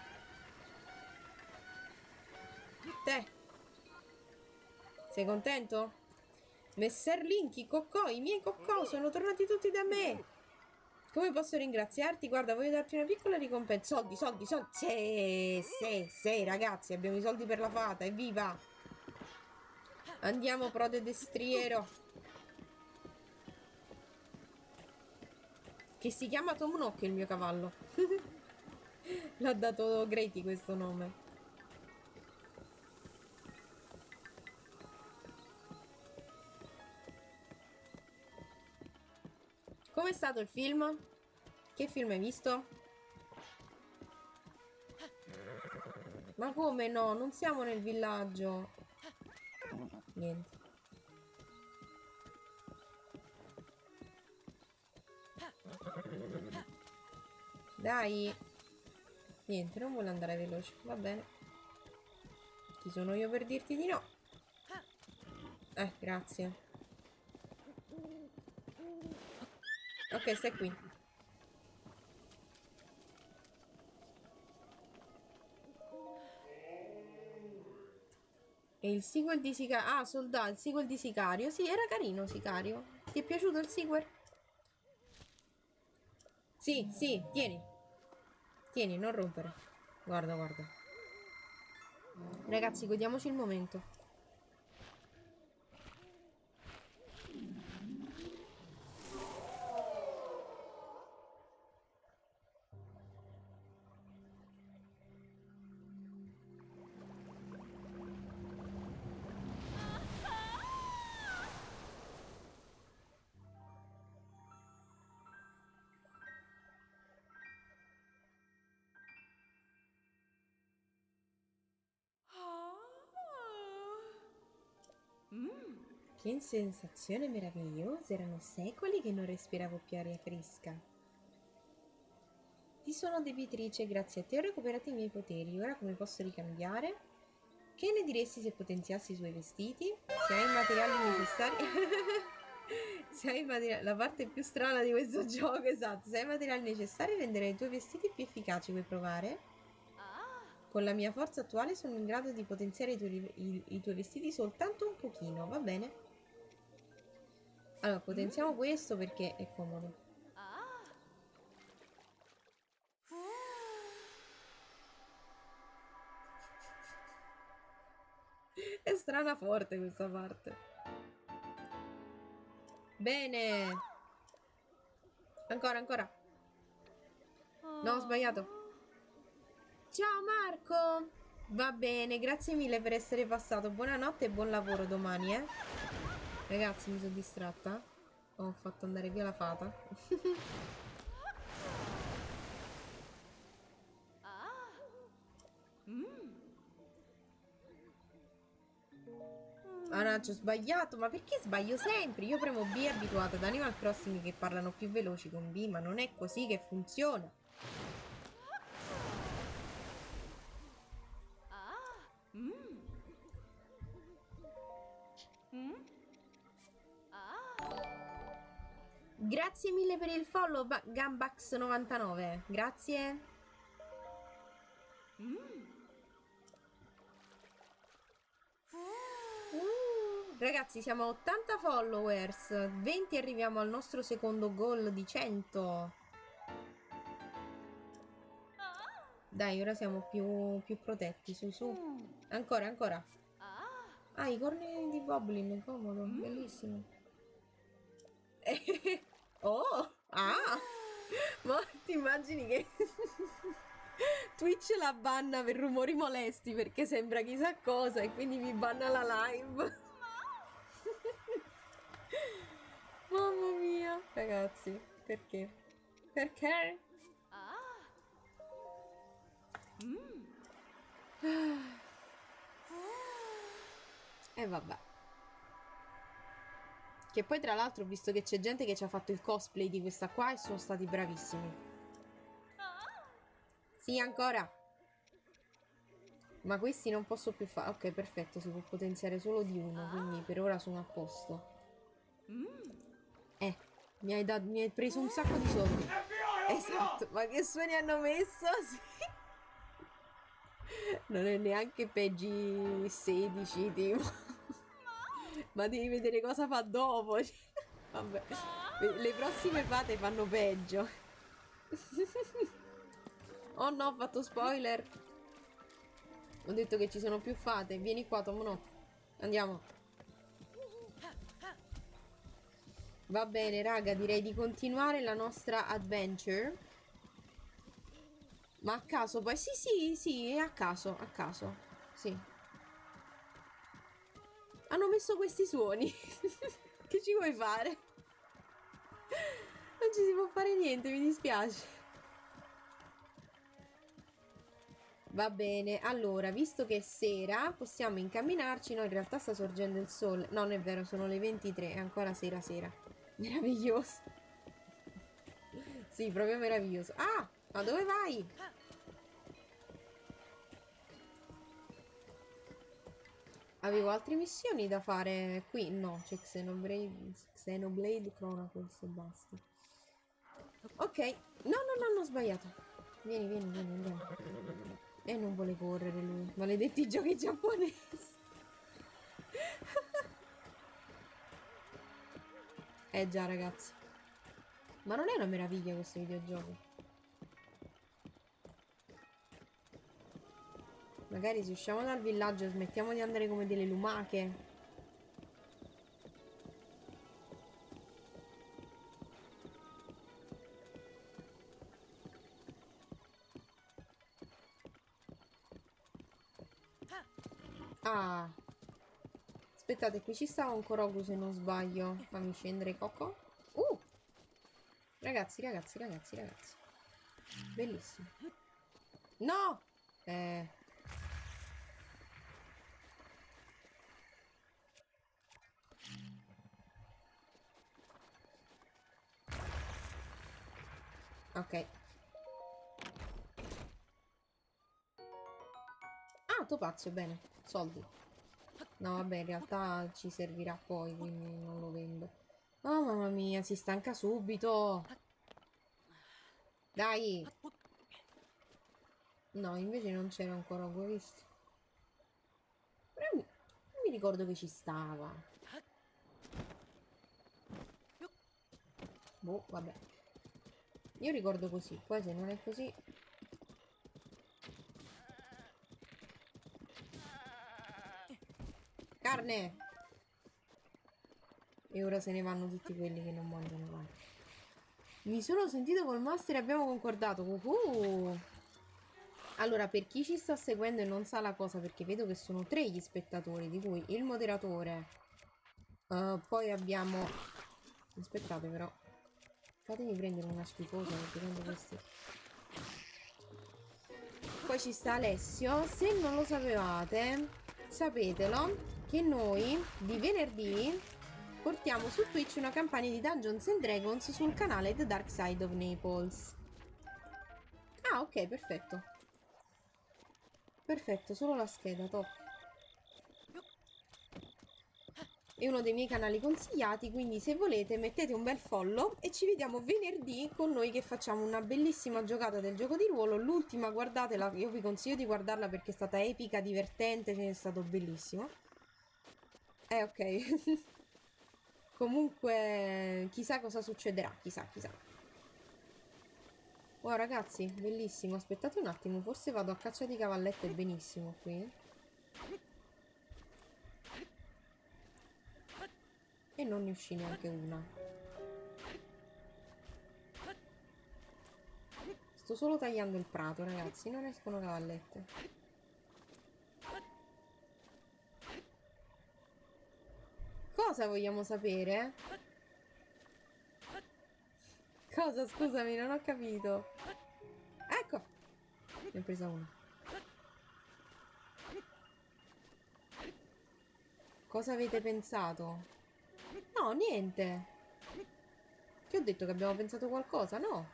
Te. Sei contento? Messer Link, i coccò, i miei coccò sono tornati tutti da me. Come posso ringraziarti? Guarda, voglio darti una piccola ricompensa. Soldi, soldi, soldi. Sì, sì, sì, ragazzi, abbiamo i soldi per la fata, evviva. Andiamo, prode destriero. Che si chiama Tom Nook, il mio cavallo. L'ha dato Grady questo nome. Com'è stato il film? Che film hai visto? Ma come no? Non siamo nel villaggio. Niente. Dai. Niente, non vuole andare veloce. Va bene. Chi sono io per dirti di no? Grazie. Ok, stai qui. E il sequel di Sicario. Ah, soldato, il sequel di Sicario. Sì, era carino Sicario. Ti è piaciuto il sequel? Sì, sì, tieni. Tieni, non rompere. Guarda, guarda. Ragazzi, godiamoci il momento. Che sensazione meravigliosa, erano secoli che non respiravo più aria fresca. Ti sono debitrice, grazie a te ho recuperato i miei poteri, ora come posso ricambiare? Che ne diresti se potenziassi i suoi vestiti? Se hai i materiali necessari... Se hai i materiali... La parte più strana di questo gioco, esatto. Se hai i materiali necessari renderei i tuoi vestiti più efficaci, vuoi provare? Con la mia forza attuale sono in grado di potenziare i tuoi vestiti soltanto un pochino, va bene? Allora, potenziamo questo perché è comodo. È strana forte questa parte. Bene. Ancora, ancora. No, ho sbagliato. Ciao Marco. Va bene, grazie mille per essere passato. Buonanotte e buon lavoro domani, eh. Ragazzi, mi sono distratta. Ho fatto andare via la fata. Ah no, ci ho sbagliato, ma perché sbaglio sempre? Io premo B abituata ad Animal Crossing che parlano più veloci con B, ma non è così che funziona. Grazie mille per il follow, Gambax99. Grazie. Ragazzi, siamo a 80 followers. 20 arriviamo al nostro secondo goal di 100. Dai, ora siamo più protetti. Su, su. Ancora, ancora. Ah, i corni di Goblin, comodo, bellissimo. Oh, ah, ma ti immagini che Twitch la banna per rumori molesti perché sembra chissà cosa e quindi mi banna la live. Mamma mia, ragazzi, perché? Perché? E vabbè. Che poi tra l'altro ho visto che c'è gente che ci ha fatto il cosplay di questa qua e sono stati bravissimi. Sì, ancora. Ma questi non posso più fare. Ok, perfetto, si può potenziare solo di uno, quindi per ora sono a posto. Mi hai preso un sacco di soldi. Esatto, ma che suoni hanno messo? Sì. Non è neanche PG 16, tipo. Ma devi vedere cosa fa dopo. Vabbè, le prossime fate fanno peggio. Oh no, ho fatto spoiler. Ho detto che ci sono più fate. Vieni qua, Tom, no. Andiamo. Va bene, raga, direi di continuare la nostra adventure. Ma a caso poi? Sì, è a caso, a caso. Sì. Hanno messo questi suoni. Che ci vuoi fare? Non ci si può fare niente, mi dispiace. Va bene, allora, visto che è sera, possiamo incamminarci. No, in realtà sta sorgendo il sole. No, non è vero, sono le 23, è ancora sera. Meraviglioso. Sì, proprio meraviglioso. Ah, ma dove vai? Avevo altre missioni da fare qui. No, c'è Xenoblade Chronicles e basta. Ok. No, ho sbagliato. Vieni, andiamo. E non vuole correre lui. Maledetti giochi giapponesi. Già, ragazzi. Ma non è una meraviglia questo videogioco? Magari se usciamo dal villaggio smettiamo di andare come delle lumache. Ah. Aspettate, qui ci stava un Korogu se non sbaglio. Fammi scendere, Coco. Ragazzi. Bellissimo. No! Ok. Ah, topazio, bene. Soldi. No, vabbè, in realtà ci servirà poi, quindi non lo vendo. Oh, mamma mia, si stanca subito. Dai. No, invece non c'era ancora, ho visto. Però non mi ricordo che ci stava. Boh, vabbè. Io ricordo così, poi se non è così... Carne! E ora se ne vanno tutti quelli che non mangiano carne. Mi sono sentito col master e abbiamo concordato. Allora, per chi ci sta seguendo e non sa la cosa, perché vedo che sono 3 gli spettatori, di cui il moderatore. Poi abbiamo... Aspettate però. Fatemi prendere una schifosa perché tanto questi... Poi ci sta Alessio. Se non lo sapevate, sapetelo che noi di venerdì portiamo su Twitch una campagna di Dungeons and Dragons sul canale The Dark Side of Naples. Ah, ok, perfetto. Perfetto, solo la scheda, top. È uno dei miei canali consigliati, quindi se volete mettete un bel follow e ci vediamo venerdì con noi che facciamo una bellissima giocata del gioco di ruolo. L'ultima, guardatela, io vi consiglio di guardarla perché è stata epica, divertente, è stato bellissimo. Ok. Comunque, chissà cosa succederà, chissà. Oh ragazzi, bellissimo, aspettate un attimo, forse vado a caccia di cavallette benissimo qui. E non ne uscì neanche una. Sto solo tagliando il prato, ragazzi, non escono cavallette. Cosa vogliamo sapere? Cosa, scusami, non ho capito. Ecco! Ne ho presa una. Cosa avete pensato? No, niente. Ti ho detto che abbiamo pensato qualcosa, no?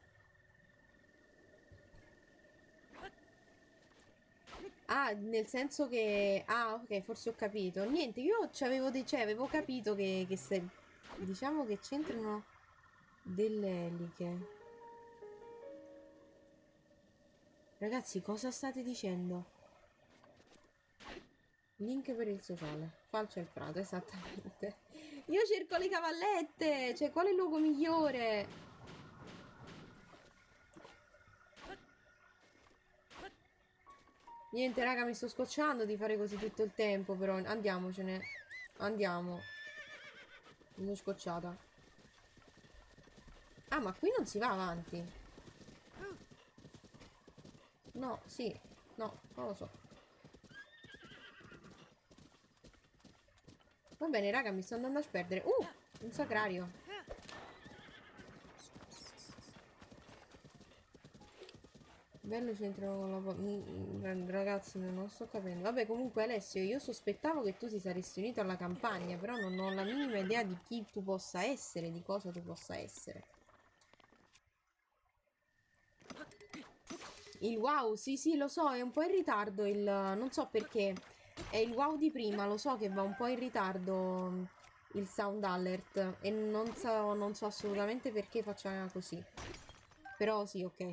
Ah, nel senso che... Ah, ok, forse ho capito. Niente, io c'avevo cioè, avevo capito che se... Diciamo che c'entrano delle eliche. Ragazzi, cosa state dicendo? Link per il sociale. Falce al prato, esattamente. Io cerco le cavallette! Cioè, quale luogo migliore? Niente, raga, mi sto scocciando di fare così tutto il tempo, però andiamocene. Andiamo. Mi sono scocciata. Ah, ma qui non si va avanti. No, sì. No, non lo so. Va bene, raga, mi sto andando a sperdere. Un sacrario. Bello centro con la... Ragazzi, non sto capendo. Vabbè, comunque, Alessio, io sospettavo che tu ti saresti unito alla campagna, però non ho la minima idea di chi tu possa essere, di cosa tu possa essere. Il wow, sì, sì, lo so, è un po' in ritardo il... Non so perché. È il wow di prima, lo so che va un po' in ritardo il sound alert. E non so assolutamente perché faccia così. Però sì, ok.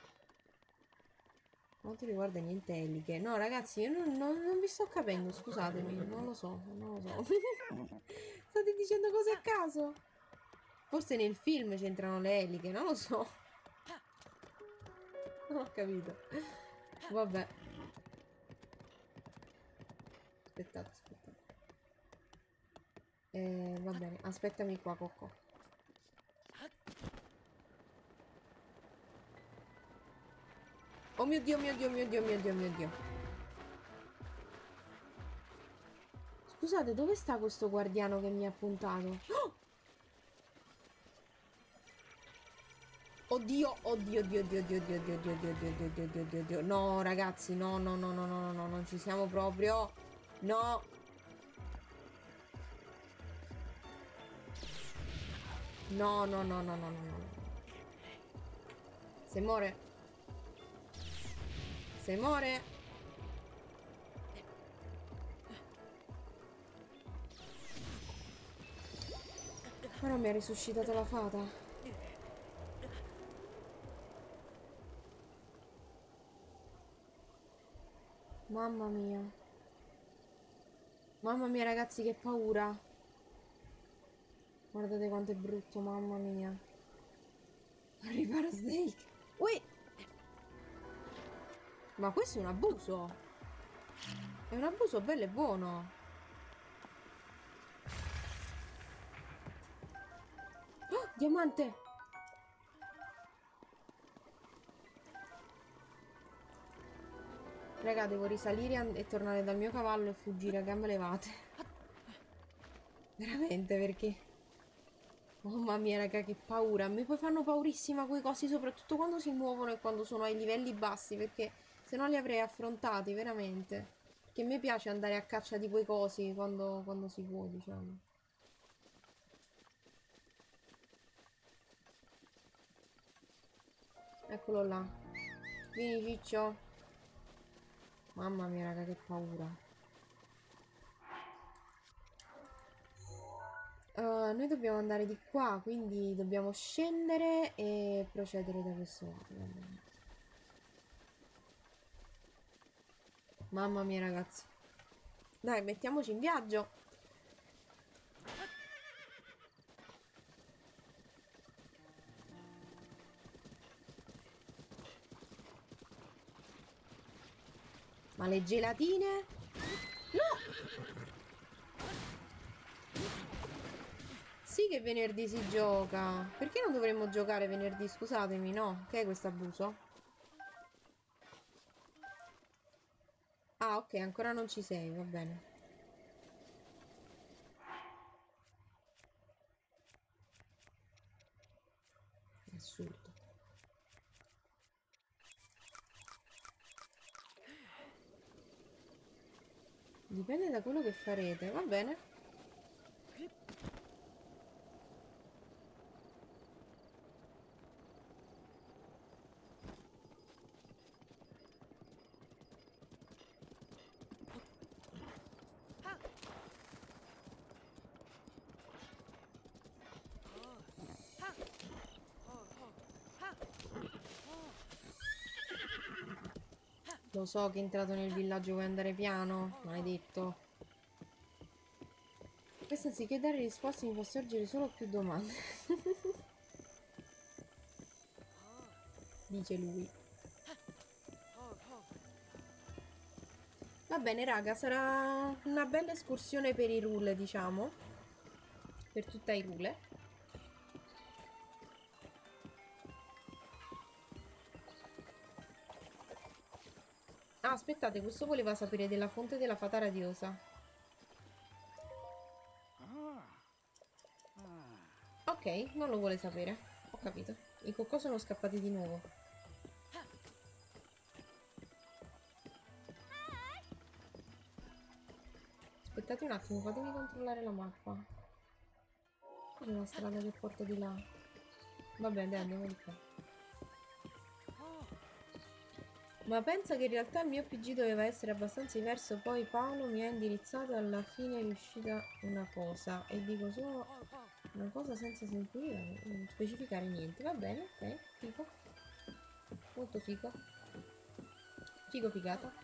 Quanto riguarda niente eliche. No, ragazzi, io non vi sto capendo, scusatemi. Non lo so, non lo so. State dicendo cose a caso? Forse nel film c'entrano le eliche, non lo so. Non ho capito. Vabbè. Aspettate, aspettate. Va bene, aspettami qua, Cocco. Oh mio Dio, mio Dio, mio Dio, mio Dio, mio Dio. Scusate, dove sta questo guardiano che mi ha puntato? Oh! Oddio, oddio, oddio, oddio, oddio, oddio, oddio, oddio, oddio, oddio, oddio, oddio, oddio, oddio. No, ragazzi, no, no, no, no, no, no, no, non ci siamo proprio. No. No, no, no, no, no, no, no. Se muore. Se muore. Ora mi ha risuscitato la fata. Mamma mia. Mamma mia, ragazzi, che paura. Guardate quanto è brutto, mamma mia. Ripara Snake. Ui. Ma questo è un abuso. È un abuso bello e buono. Oh, diamante. Raga, devo risalire e tornare dal mio cavallo e fuggire a gambe levate. Veramente, perché... Mamma mia, raga, che paura. A me poi fanno paurissima quei cosi, soprattutto quando si muovono e quando sono ai livelli bassi, perché se no li avrei affrontati, veramente. Che a me piace andare a caccia di quei cosi quando si può, diciamo. Eccolo là. Vieni, ciccio. Mamma mia, raga, che paura. Noi dobbiamo andare di qua, quindi dobbiamo scendere e procedere da questo lato. Mamma mia, ragazzi. Dai, mettiamoci in viaggio. Ma le gelatine? No! Sì, sì che venerdì si gioca. Perché non dovremmo giocare venerdì? Scusatemi, no? Che è questo abuso? Ah, ok, ancora non ci sei, va bene. Assurdo. Dipende da quello che farete, va bene? Lo so che è entrato nel villaggio, vuoi andare piano? Maledetto. Questo anziché dare risposte mi fa sorgere solo più domande. Dice lui. Va bene, raga, sarà una bella escursione per i rule, diciamo. Per tutta i rule. Ah, aspettate, questo voleva sapere della fonte della fata radiosa. Ok, non lo vuole sapere. Ho capito. I cocco sono scappati di nuovo. Aspettate un attimo, fatemi controllare la mappa. C'è una strada che porta di là. Vabbè, dai, andiamo di qua. Ma pensa che in realtà il mio PG doveva essere abbastanza diverso, poi Paolo mi ha indirizzato, alla fine è riuscita una cosa. E dico solo una cosa senza specificare niente. Va bene, ok, figo. Molto figo. Figo figata.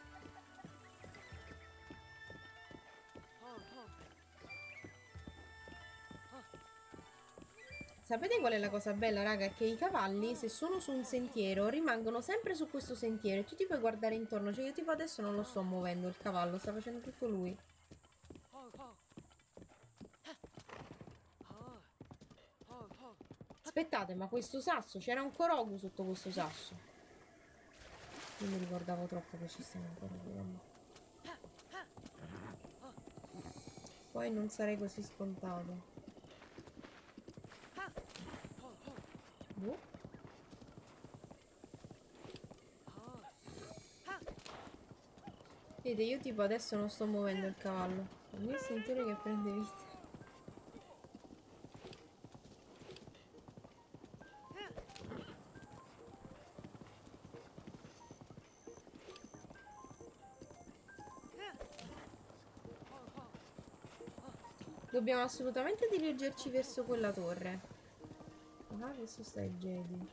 Sapete qual è la cosa bella, raga? È che i cavalli, se sono su un sentiero, rimangono sempre su questo sentiero e tu ti puoi guardare intorno. Cioè io tipo adesso non lo sto muovendo il cavallo, sta facendo tutto lui. Aspettate, ma questo sasso, c'era un Korogu sotto questo sasso. Io mi ricordavo troppo che ci stava un Korogu, vabbè. Poi non sarei così scontato. Boh. Vedete, io tipo adesso non sto muovendo il cavallo. Il mio sentiero che prende vita. Dobbiamo assolutamente dirigerci verso quella torre. Ah, adesso sta il Jedi.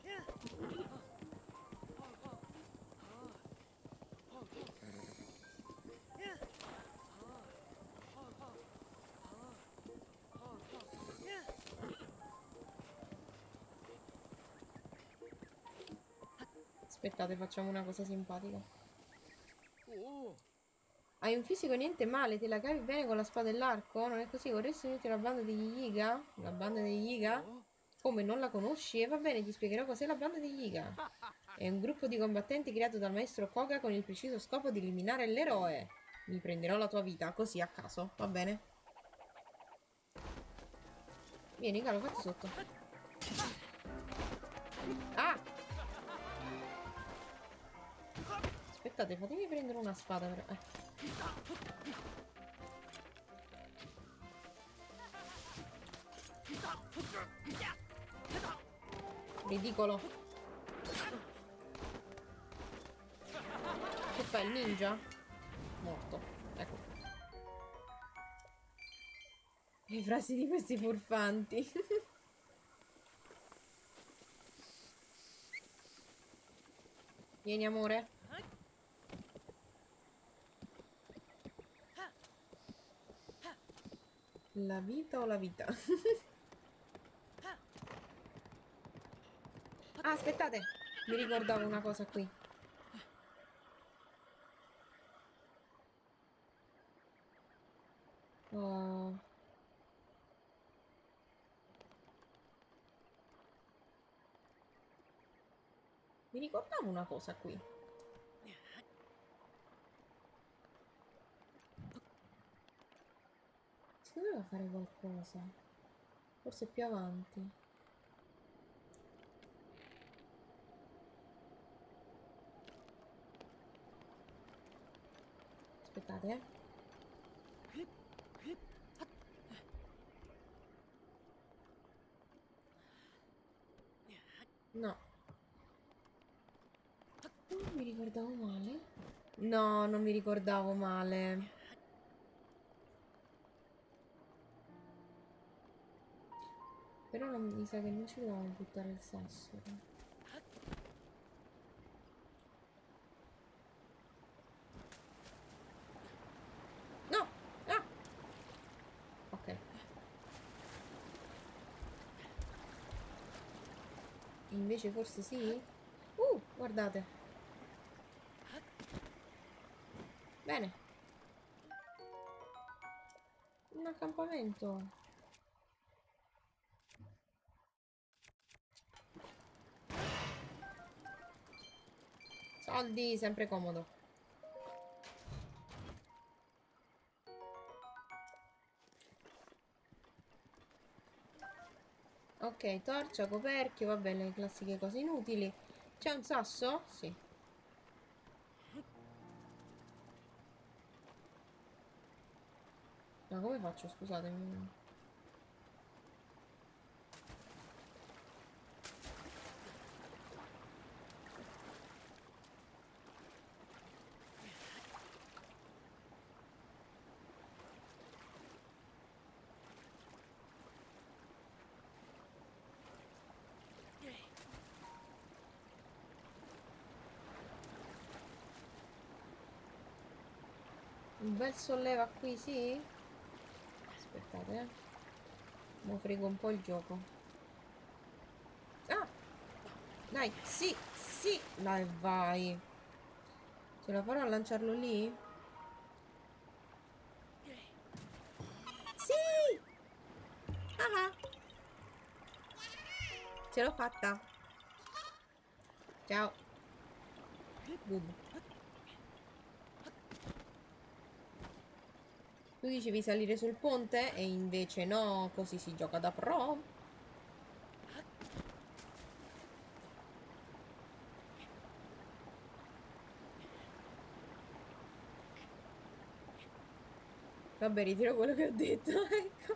Aspettate, facciamo una cosa simpatica. Hai un fisico niente male, te la cavi bene con la spada e l'arco? Non è così? Vorresti unirti alla banda degli Yiga? La banda degli Yiga? Come, non la conosci? E va bene, ti spiegherò cos'è la banda degli Yiga. È un gruppo di combattenti creato dal maestro Koga con il preciso scopo di eliminare l'eroe. Mi prenderò la tua vita, così a caso, va bene? Vieni, calo, fatti sotto. Ah! Aspettate, fatemi prendere una spada però. Ridicolo. Che fai, il ninja? Morto. Ecco. Le frasi di questi furfanti. Vieni, amore. La vita o la vita? Ah, aspettate. Mi ricordavo una cosa qui. Oh. Mi ricordavo una cosa qui. Si doveva fare qualcosa. Forse più avanti. Aspettate, eh. No. Non mi ricordavo male. No, non mi ricordavo male. Però non mi sa che non ci dovevamo buttare il sasso. No! Ah! Ok. Invece forse sì? Guardate. Bene. Un accampamento. Soldi, sempre comodo. Ok, torcia, coperchio, vabbè, le classiche cose inutili. C'è un sasso? Sì. Ma come faccio? Scusatemi. Un bel solleva qui, sì? Aspettate, eh. Mo frigo un po' il gioco. Ah! Dai, sì, sì! Dai, vai. Ce la farò a lanciarlo lì? Sì! Ah! Ce l'ho fatta. Ciao. Good. Tu dicevi salire sul ponte e invece no, così si gioca da pro. Vabbè, ritiro quello che ho detto, ecco.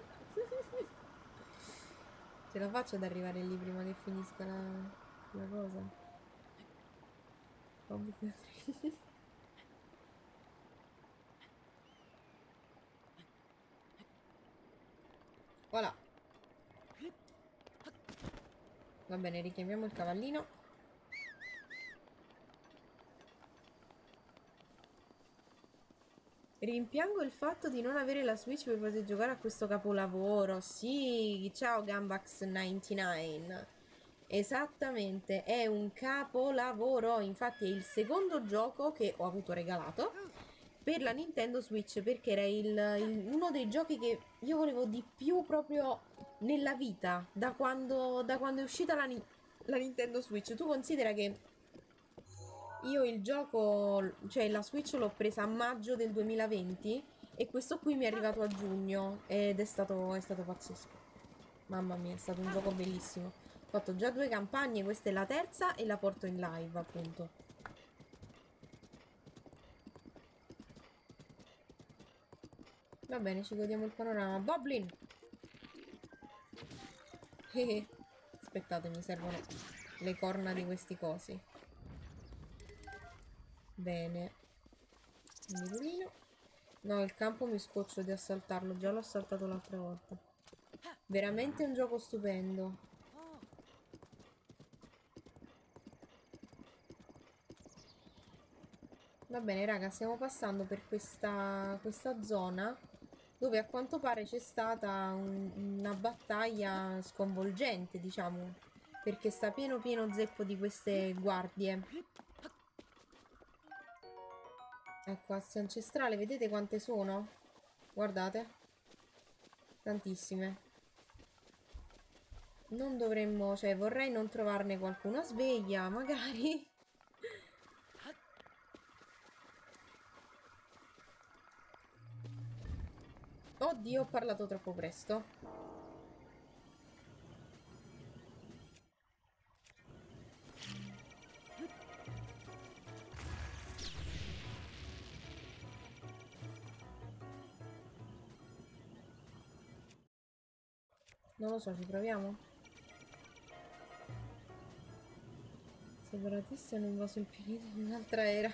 Ce la faccio ad arrivare lì prima che finisca la cosa. Complicated. Voilà. Va bene, richiamiamo il cavallino. Rimpiango il fatto di non avere la Switch per poter giocare a questo capolavoro. Sì, ciao Gambax99. Esattamente, è un capolavoro. Infatti è il secondo gioco che ho avuto regalato per la Nintendo Switch, perché era uno dei giochi che io volevo di più proprio nella vita da quando è uscita la Nintendo Switch. Tu considera che io il gioco, cioè la Switch l'ho presa a maggio del 2020 e questo qui mi è arrivato a giugno ed è stato pazzesco. Mamma mia, è stato un gioco bellissimo. Ho fatto già 2 campagne, questa è la terza e la porto in live, appunto. Va bene, ci godiamo il panorama. Boblin! Aspettate, mi servono le corna di questi cosi. Bene. Un mirulino. No, il campo mi scoccio di assaltarlo. Già l'ho assaltato l'altra volta. Veramente un gioco stupendo. Va bene, raga, stiamo passando per questa zona dove a quanto pare c'è stata una battaglia sconvolgente, diciamo, perché sta pieno zeppo di queste guardie. Ecco, assi ancestrale, vedete quante sono? Guardate. Tantissime. Non dovremmo, cioè vorrei non trovarne qualcuna sveglia, magari. Oddio, ho parlato troppo presto. Non lo so, ci proviamo? Separatisti hanno invaso il pianeta in un'altra era.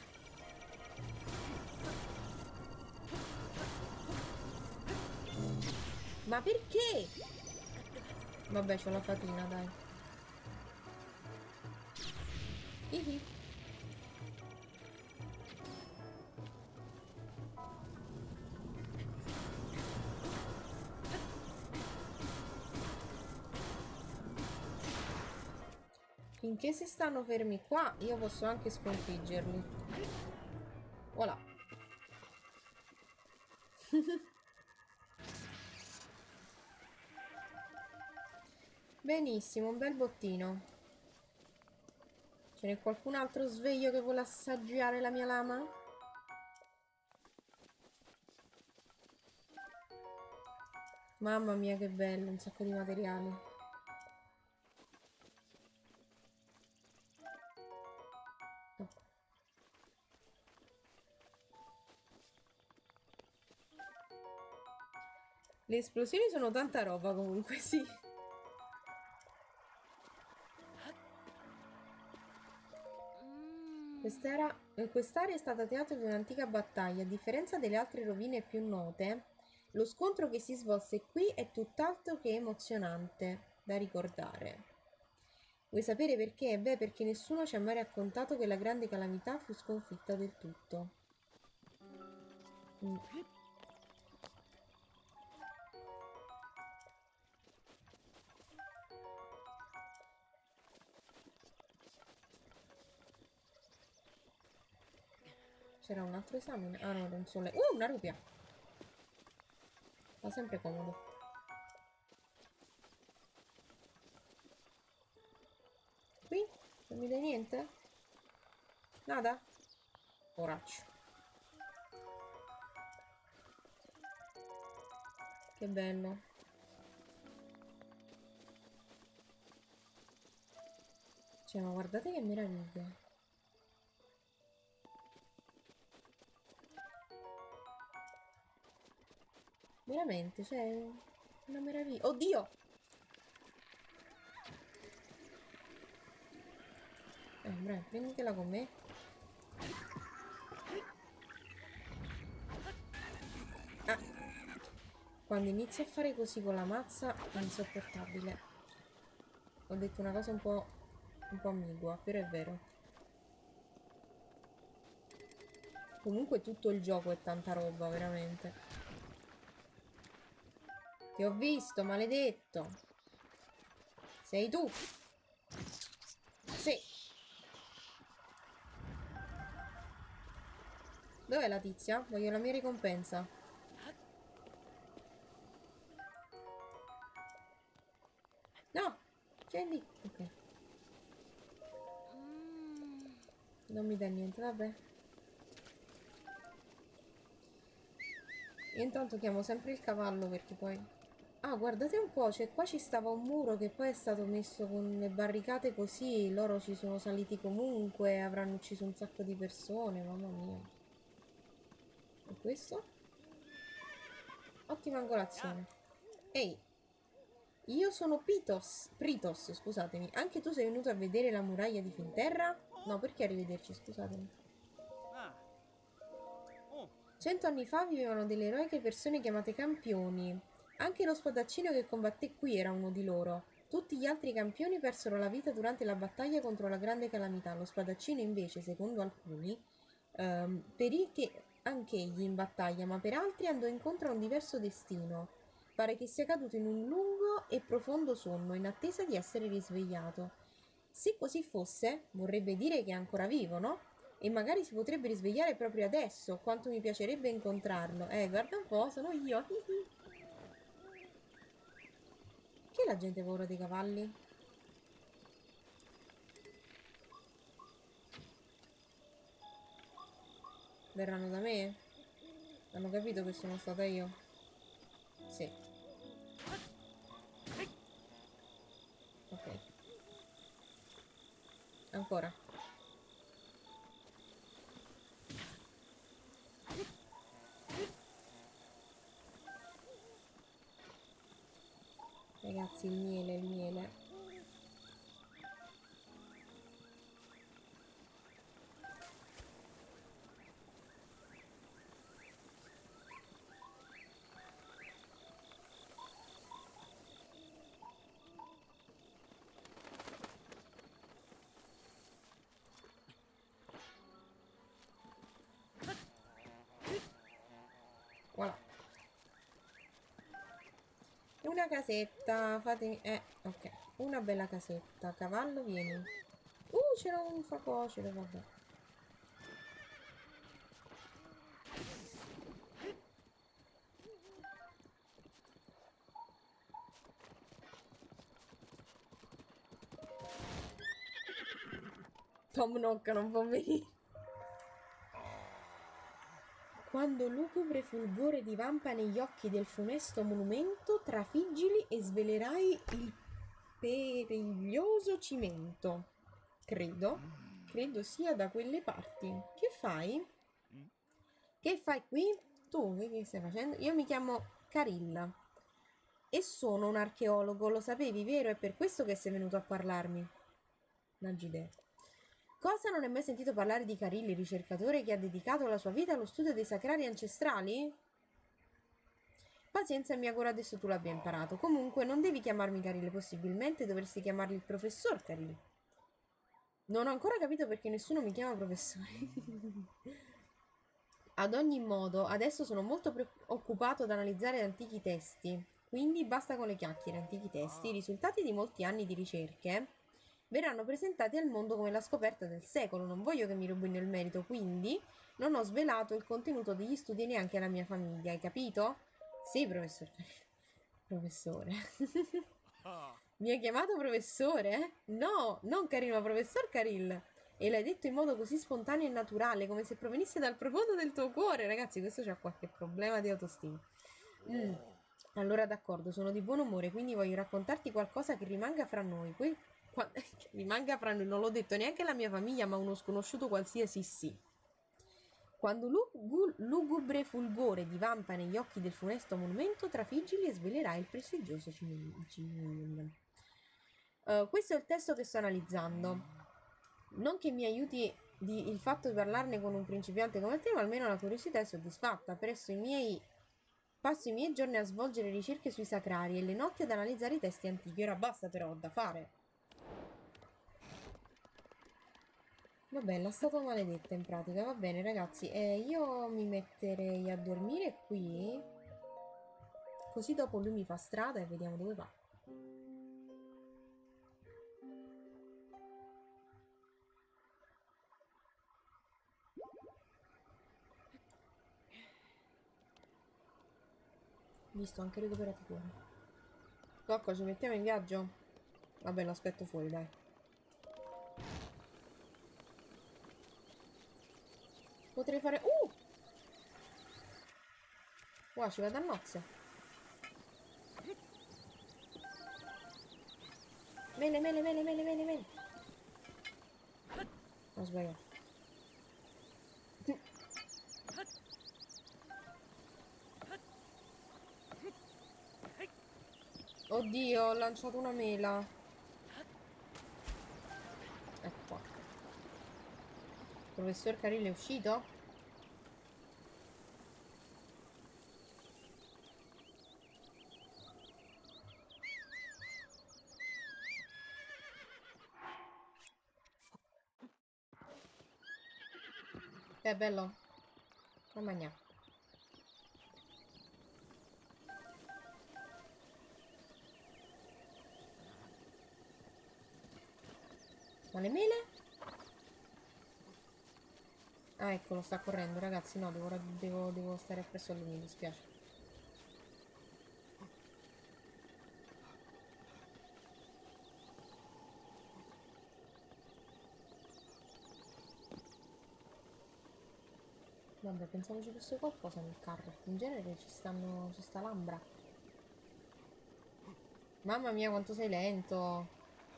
Ma perché? Vabbè, c'ho la fatina, dai. Ihi. Finché si stanno fermi qua, io posso anche sconfiggerli. Voilà. Benissimo, un bel bottino. Ce n'è qualcun altro sveglio che vuole assaggiare la mia lama? Mamma mia, che bello, un sacco di materiali. Oh. Le esplosioni sono tanta roba comunque, sì. Quest'area è stata teatro di un'antica battaglia. A differenza delle altre rovine più note, lo scontro che si svolse qui è tutt'altro che emozionante da ricordare. Vuoi sapere perché? Beh, perché nessuno ci ha mai raccontato che la grande calamità fu sconfitta del tutto. C'era un altro esame? Ah no, non so le... una rupia! Fa sempre comodo. Qui? Non mi dai niente? Nada? Poraccio. Che bello. Cioè, ma guardate che meraviglia. Veramente, cioè, una meraviglia. Oddio! Bravo, prenditela con me. Ah. Quando inizio a fare così con la mazza è insopportabile. Ho detto una cosa un po' ambigua, però è vero. Comunque tutto il gioco è tanta roba, veramente. Ti ho visto, maledetto. Sei tu. Sì. Dov'è la tizia? Voglio la mia ricompensa. No! Scendi. Ok. Non mi dà niente, vabbè. Io intanto chiamo sempre il cavallo perché poi... Ah, guardate un po', cioè qua ci stava un muro che poi è stato messo con le barricate così, loro ci sono saliti comunque, avranno ucciso un sacco di persone, mamma mia. E questo? Ottima angolazione. Ehi, io sono Pritos, scusatemi. Anche tu sei venuto a vedere la muraglia di Finterra? No, perché arrivederci, scusatemi. 100 anni fa vivevano delle eroiche persone chiamate campioni. Anche lo spadaccino che combatté qui era uno di loro. Tutti gli altri campioni persero la vita durante la battaglia contro la grande calamità. Lo spadaccino invece, secondo alcuni, perì che anch'egli in battaglia, ma per altri andò incontro a un diverso destino. Pare che sia caduto in un lungo e profondo sonno, in attesa di essere risvegliato. Se così fosse, vorrebbe dire che è ancora vivo, no? E magari si potrebbe risvegliare proprio adesso. Quanto mi piacerebbe incontrarlo. Guarda un po', sono io. Perché la gente ha paura dei cavalli? Verranno da me? Hanno capito che sono stata io? Sì. Ok. Ancora. Ragazzi, il miele, il miele. Voilà. Una casetta, fatemi... ok. Una bella casetta. Cavallo, vieni. C'era un facocero, vabbè. Tom Nook non può venire. Quando lugubre fulgore divampa negli occhi del funesto monumento, trafiggili e svelerai il periglioso cimento. Credo sia da quelle parti. Che fai? Che fai qui? Tu, che stai facendo? Io mi chiamo Carilla e sono un archeologo, lo sapevi, vero? È per questo che sei venuto a parlarmi. Nagide. Cosa, non hai mai sentito parlare di Carilli, ricercatore che ha dedicato la sua vita allo studio dei sacrari ancestrali? Pazienza, mi auguro adesso tu l'abbia imparato. Comunque, non devi chiamarmi Carilli, possibilmente dovresti chiamarli il professor Carilli. Non ho ancora capito perché nessuno mi chiama professore. Ad ogni modo, adesso sono molto preoccupato ad analizzare antichi testi. Quindi basta con le chiacchiere, antichi testi. I risultati di molti anni di ricerche verranno presentati al mondo come la scoperta del secolo. Non voglio che mi rubino il merito, quindi non ho svelato il contenuto degli studi neanche alla mia famiglia, hai capito? Sì, professore. Professore. Mi hai chiamato professore? No, non Carino, professor Caril. E l'hai detto in modo così spontaneo e naturale, come se provenisse dal profondo del tuo cuore. Ragazzi, questo c'ha qualche problema di autostima. Allora, d'accordo, sono di buon umore, quindi voglio raccontarti qualcosa che rimanga fra noi. Che rimanga fra noi, non l'ho detto neanche alla mia famiglia, ma uno sconosciuto qualsiasi sì. Quando lugubre fulgore divampa negli occhi del funesto monumento, trafiggili e svelerai il prestigioso cimino. Questo è il testo che sto analizzando. Non che mi aiuti il fatto di parlarne con un principiante come te, ma almeno la curiosità è soddisfatta. Passo i miei giorni a svolgere ricerche sui sacrari e le notti ad analizzare i testi antichi. Ora basta, però, ho da fare. Vabbè, la statua maledetta in pratica. Va bene, ragazzi. Io mi metterei a dormire qui. Così dopo lui mi fa strada e vediamo dove va. Visto, anche recuperatore. Cocco, ci mettiamo in viaggio? Vabbè, lo aspetto fuori, dai. Potrei fare... Wow, ci vado a nozze. Mele, mele, mele, mele, mele, mele. Ho sbagliato. Oddio, ho lanciato una mela. Ecco qua. Professor Carillo è uscito? Bello. Mamma mia. Ma le mele? Ah, eccolo, sta correndo, ragazzi. No, devo stare appresso a lui, mi dispiace. Vabbè, pensavo ci fosse qualcosa nel carro. In genere ci sta l'ambra. Mamma mia, quanto sei lento.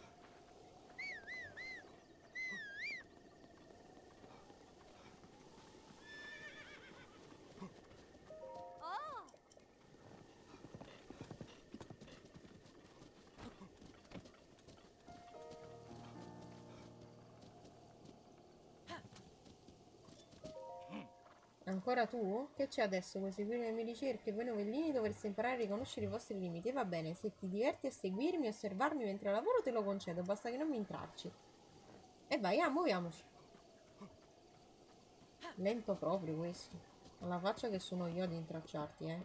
Ancora tu? Che c'è adesso? Vuoi seguire le mie ricerche? Voi novellini dovreste imparare a riconoscere i vostri limiti. E va bene, se ti diverti a seguirmi e osservarmi mentre lavoro te lo concedo, basta che non mi intralci. E vai, muoviamoci. Lento proprio questo. Alla faccia che sono io ad intralciarti, eh.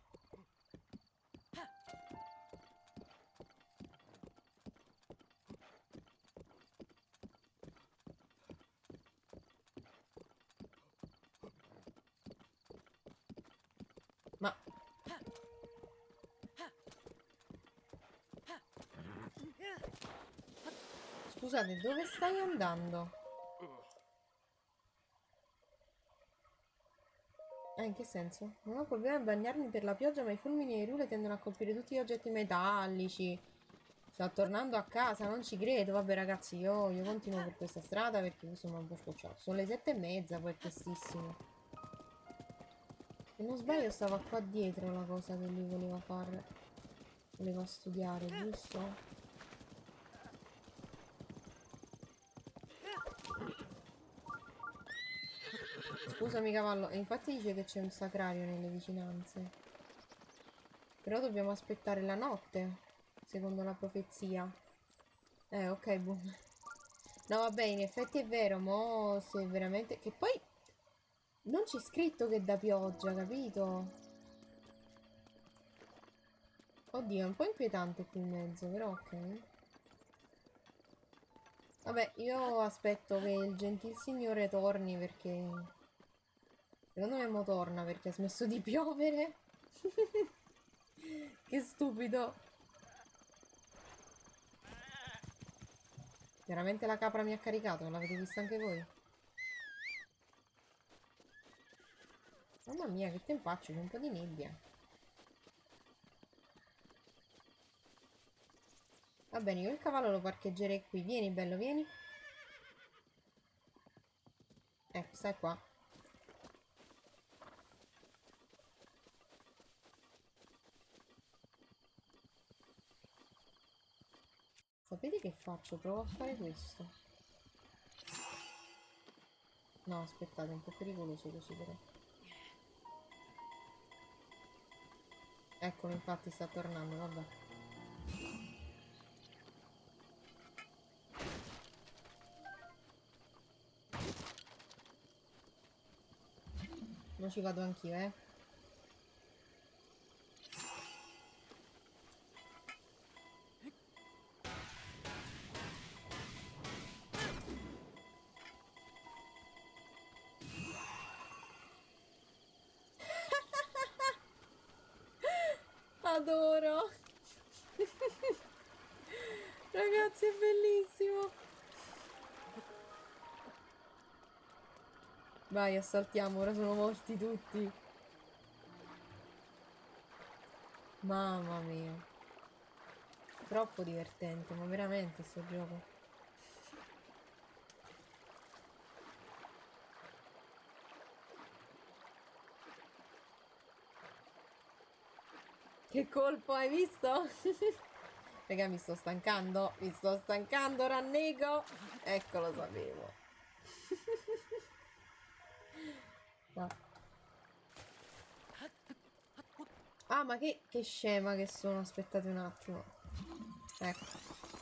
Ma... Scusate, dove stai andando? In che senso? Non ho problemi a bagnarmi per la pioggia, ma i fulmini e i rule tendono a colpire tutti gli oggetti metallici. Sta tornando a casa, non ci credo. Vabbè ragazzi, io continuo per questa strada perché sono un po' scocciato. Sono le 7:30, poi è prestissimo. Se non sbaglio stava qua dietro la cosa che lui voleva fare. Voleva studiare, giusto? Scusami cavallo, e infatti dice che c'è un sacrario nelle vicinanze. Però dobbiamo aspettare la notte, secondo la profezia. Ok, boom. No, vabbè, in effetti è vero, mo se veramente... Che poi non c'è scritto che è da pioggia, capito? Oddio, è un po' inquietante qui in mezzo, però ok. Vabbè, io aspetto che il gentil signore torni perché... Secondo me mo torna perché ha smesso di piovere. Che stupido. Veramente la capra mi ha caricato, l'avete vista anche voi? Mamma mia, che tempaccio, c'è un po' di nebbia. Va bene, io il cavallo lo parcheggerei qui. Vieni, bello, vieni. Ecco, stai qua. Sapete che faccio? Provo a fare questo. No, aspettate, è un po' pericoloso così però. Eccolo, infatti sta tornando, vabbè. Non ci vado anch'io, eh. Adoro! Ragazzi, è bellissimo! Vai, assaltiamo, ora sono morti tutti. Mamma mia. Troppo divertente, ma veramente sto gioco. Che colpo, hai visto? Raga, mi sto stancando, rannego. Ecco, lo sapevo. No. Ah, ma che scema che sono, aspettate un attimo. Ecco.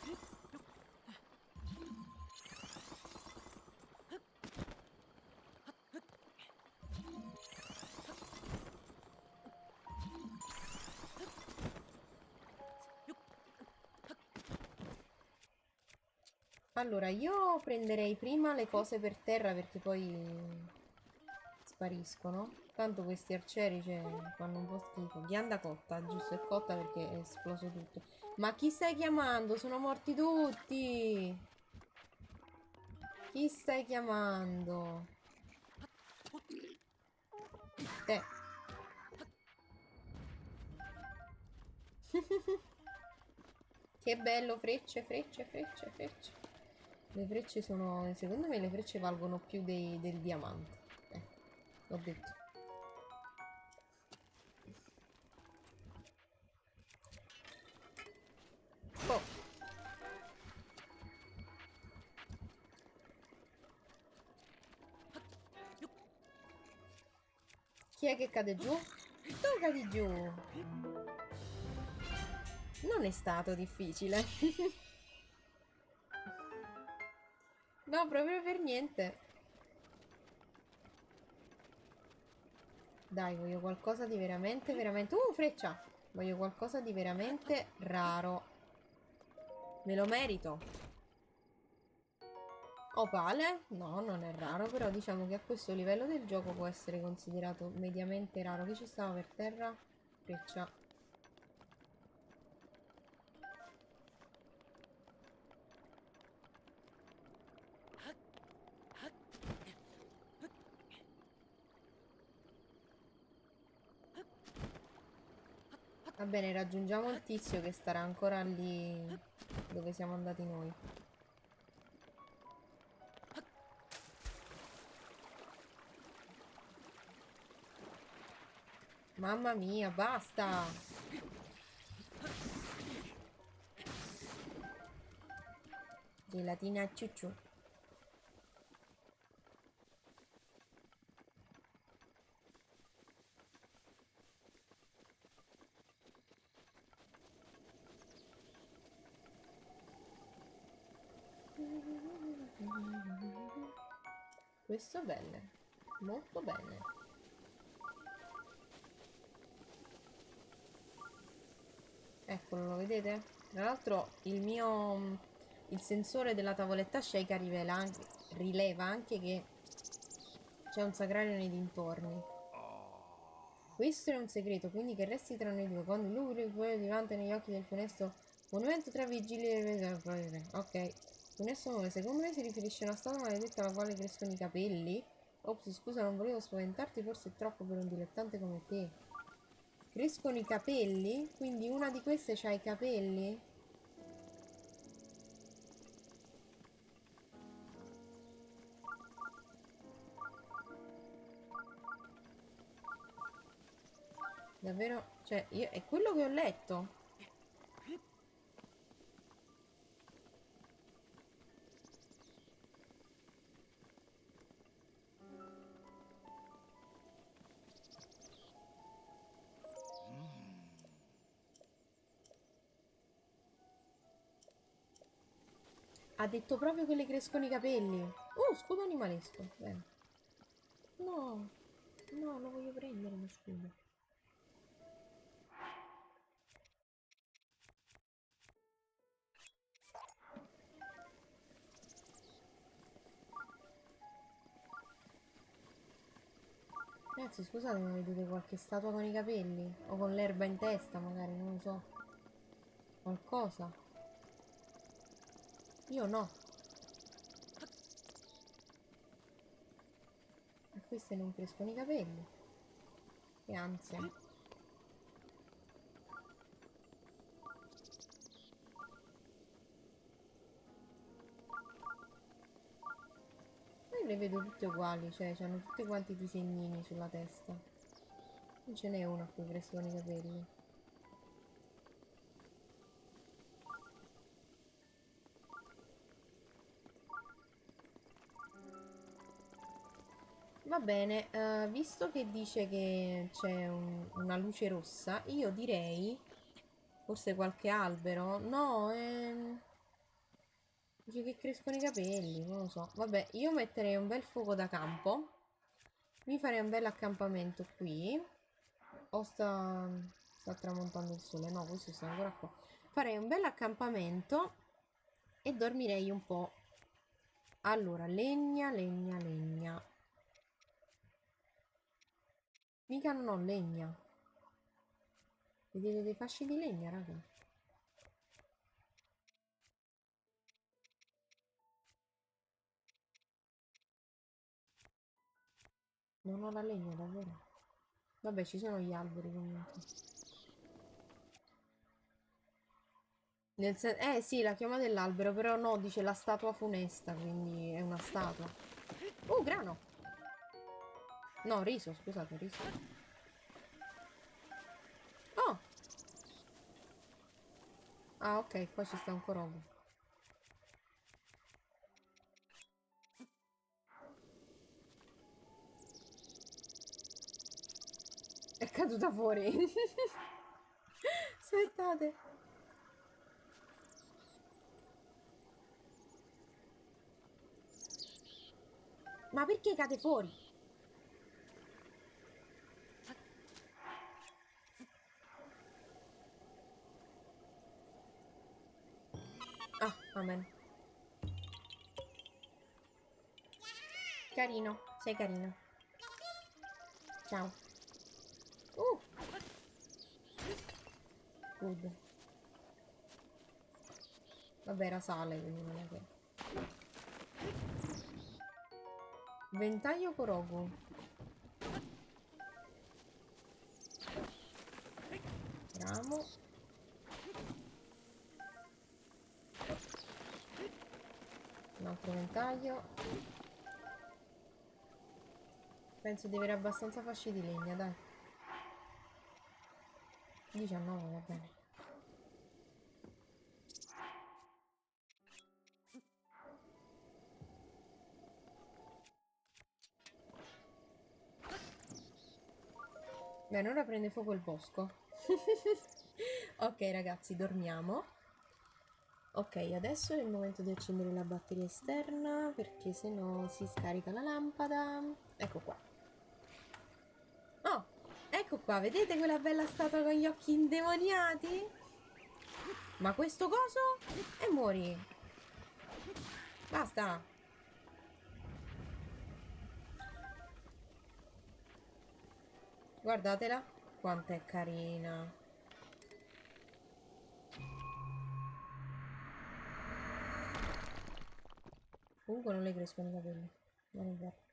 Allora, io prenderei prima le cose per terra perché poi spariscono. Tanto questi arcieri, cioè, fanno un po' schifo. Ghianda cotta, giusto, è cotta perché è esploso tutto. Ma chi stai chiamando? Sono morti tutti! Chi stai chiamando? Te. Che bello, frecce, frecce, frecce, frecce. Le frecce sono... Secondo me le frecce valgono più del diamante. Ecco, l'ho detto. Oh, chi è che cade giù? Tu cadi giù. Non è stato difficile. No, proprio per niente. Dai, voglio qualcosa di veramente, veramente... freccia! Voglio qualcosa di veramente raro. Me lo merito. Opale? No, non è raro, però diciamo che a questo livello del gioco può essere considerato mediamente raro. Chi ci stava per terra? Freccia. Va bene, raggiungiamo il tizio che starà ancora lì dove siamo andati noi. Mamma mia, basta! Gelatina ciucciù. Questo è bene, molto bene. Eccolo, lo vedete? Tra l'altro il sensore della tavoletta Sheikah rileva anche che c'è un sacrario nei dintorni. Questo è un segreto, quindi che resti tra noi due. Quando il lugubre fuoco diventa negli occhi del funesto monumento tra vigili e... Ok. Funesto nome, secondo me si riferisce a una statua maledetta alla quale crescono i capelli. Ops, scusa, non volevo spaventarti, forse è troppo per un dilettante come te. Crescono i capelli? Quindi una di queste c'ha i capelli? Davvero? Cioè, è quello che ho letto. Ha detto proprio che le crescono i capelli. Scudo animalesco. Bene. No, no, lo voglio prendere lo scudo. Ragazzi, scusate, ma vedete qualche statua con i capelli? O con l'erba in testa, magari, non lo so. Qualcosa? Io no. A queste non crescono i capelli. Che ansia. Io le vedo tutte uguali, cioè, hanno tutti quanti i disegnini sulla testa. Non ce n'è una a cui crescono i capelli. Va bene, visto che dice che c'è una luce rossa, io direi, forse qualche albero, no, dice che crescono i capelli, non lo so. Vabbè, io metterei un bel fuoco da campo, mi farei un bel accampamento qui, o sta tramontando il sole, no, questo sta ancora qua. Farei un bel accampamento e dormirei un po'. Allora, legna, legna, legna. Mica non ho legna. Vedete dei fasci di legna, raga? Non ho la legna, davvero. Vabbè, ci sono gli alberi comunque. Sì, la chioma dell'albero, però no, dice la statua funesta, quindi è una statua. Grano! No, riso, scusate, riso. Oh! Ah, ok, qua ci sta un corogo. È caduta fuori. Aspettate. Ma perché cade fuori? Ah, amen. Carino, sei carino. Ciao. Uh, good. Vabbè, era sale, quindi non è che... Ventaglio Korogu. Ramo. Un altro ventaglio. Penso di avere abbastanza fasci di legna, dai. 19, va bene. Bene, ora prende fuoco il bosco. Ok, ragazzi, dormiamo. Ok, adesso è il momento di accendere la batteria esterna perché se no si scarica la lampada. Ecco qua. Oh, ecco qua, vedete quella bella statua con gli occhi indemoniati? Ma questo coso? E muori. Basta. Guardatela. Quanto è carina. Comunque non le crescono i capelli. Non è vero.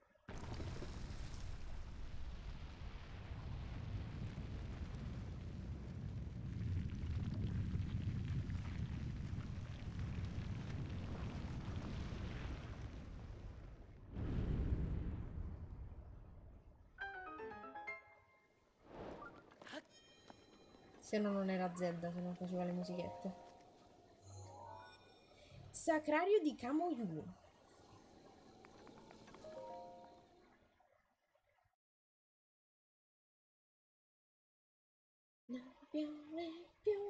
Se no non era Zelda, se non faceva le musichette. Sacrario di Kamoyu. Non piove più.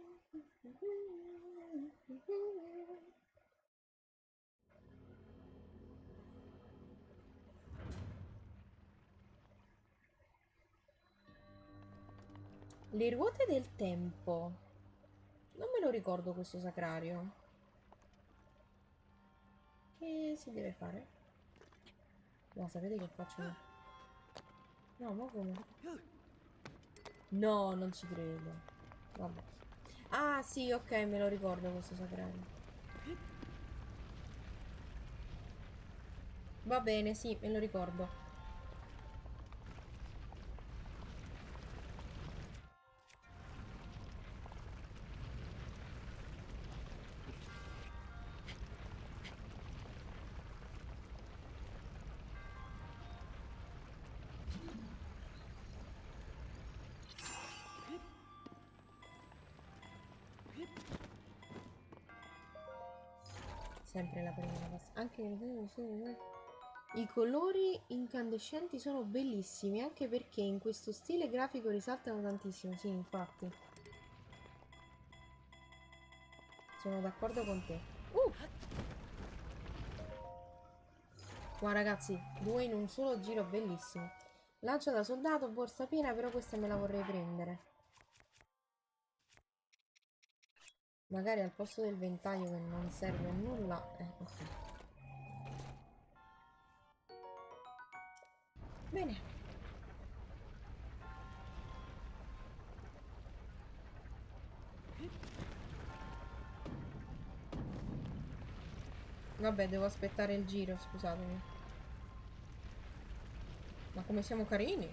Le ruote del tempo. Non me lo ricordo questo sacrario. Che si deve fare? No, sapete che faccio? No, ma come? No, non ci credo. Vabbè. Ah, sì, ok, me lo ricordo questo sacrario. Va bene, sì, me lo ricordo. Sempre la prima cosa. Anche i colori incandescenti sono bellissimi, anche perché in questo stile grafico risaltano tantissimo. Sì, infatti. Sono d'accordo con te. Qua ragazzi, due in un solo giro, bellissimo. Lancia da soldato, borsa piena, però questa me la vorrei prendere. Magari al posto del ventaglio che non serve a nulla. Ok. Bene. Vabbè, devo aspettare il giro, scusatemi. Ma come siamo carini?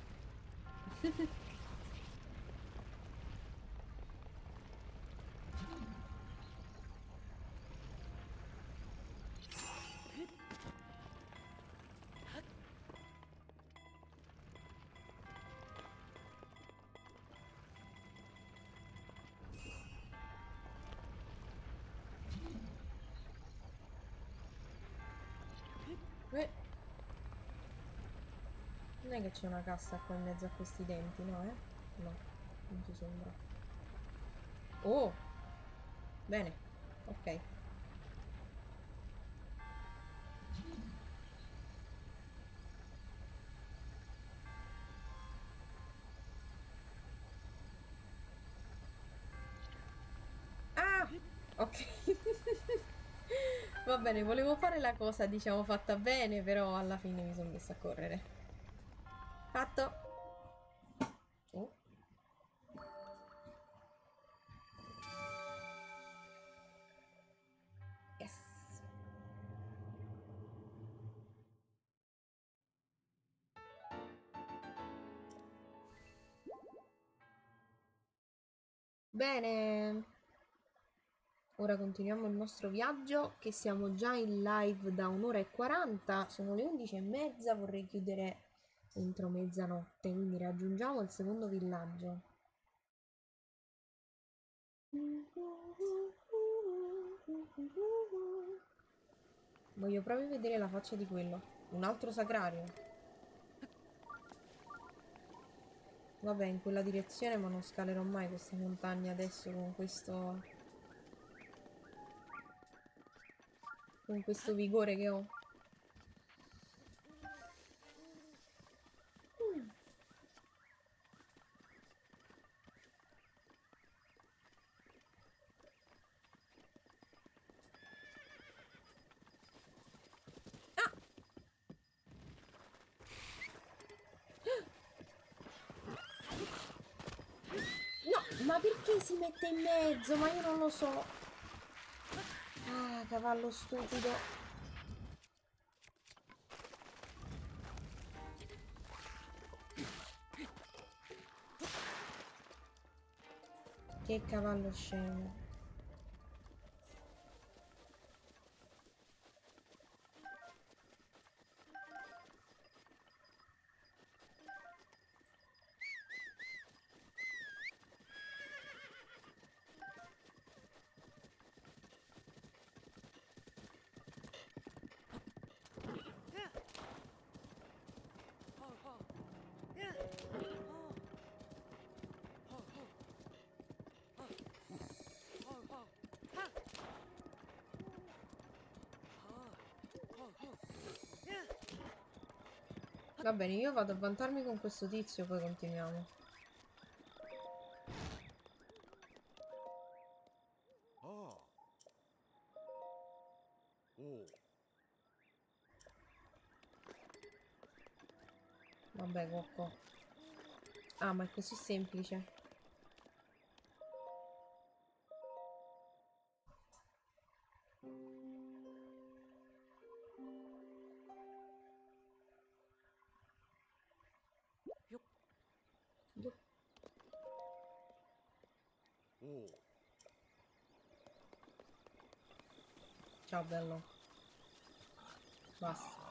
è che c'è una cassa qua in mezzo a questi denti, no, eh? No, non ci sembra. Oh! Bene, ok. Ah! Ok. Va bene, volevo fare la cosa, diciamo, fatta bene, però alla fine mi sono messa a correre. Fatto. Oh. Yes. Bene. Ora continuiamo il nostro viaggio, che siamo già in live da 1 ora e 40. Sono le 11 e mezza, vorrei chiudere entro mezzanotte, quindi raggiungiamo il secondo villaggio. Voglio proprio vedere la faccia di quello. Un altro sacrario. Vabbè, in quella direzione, ma non scalerò mai questa montagna adesso con questo vigore che ho. No, ma perché si mette in mezzo? Ma io non lo so. Ah, cavallo stupido. Che cavallo scemo. Va bene, io vado a vantarmi con questo tizio, poi continuiamo. Oh. Oh. Vabbè, Cocco. Ah, ma è così semplice. Oh. Ciao, bello. Basta.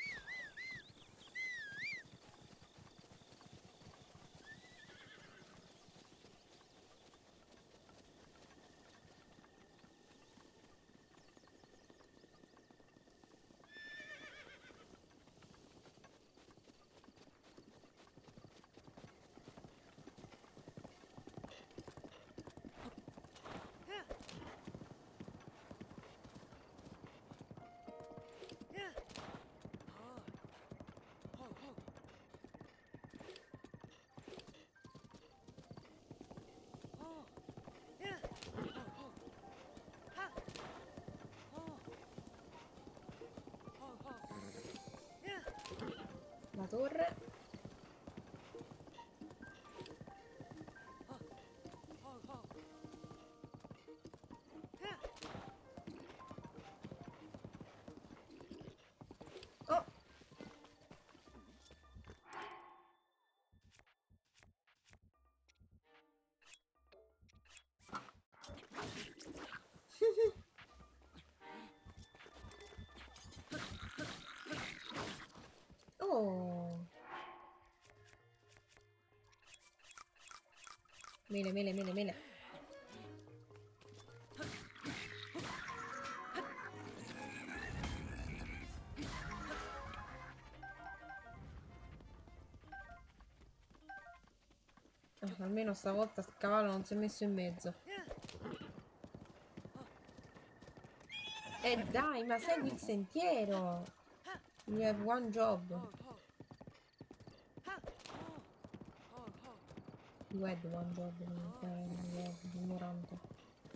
La torre. Oh! Oh! Mele, mele, mele, mele. almeno stavolta il cavallo non si è messo in mezzo. E dai, ma segui il sentiero. You have one job. You had one job, ignorante.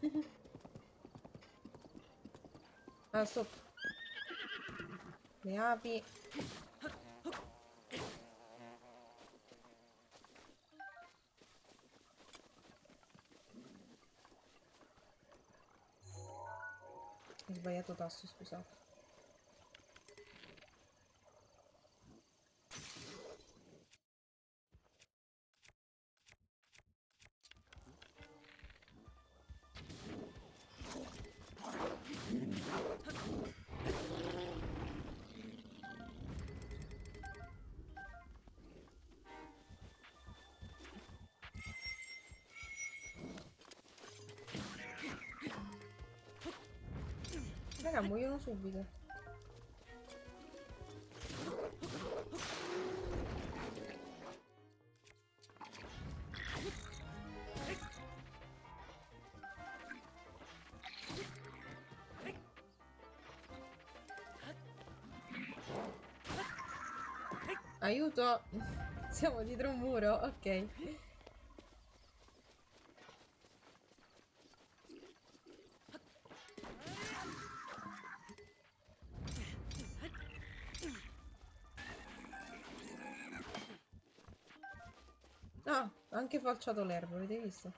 Ah, stop. Le api. Ho sbagliato tasto, scusate. Raga, muoiono subito. Aiuto! Siamo dietro un muro, ok. Ah, anche falciato l'erba, avete visto?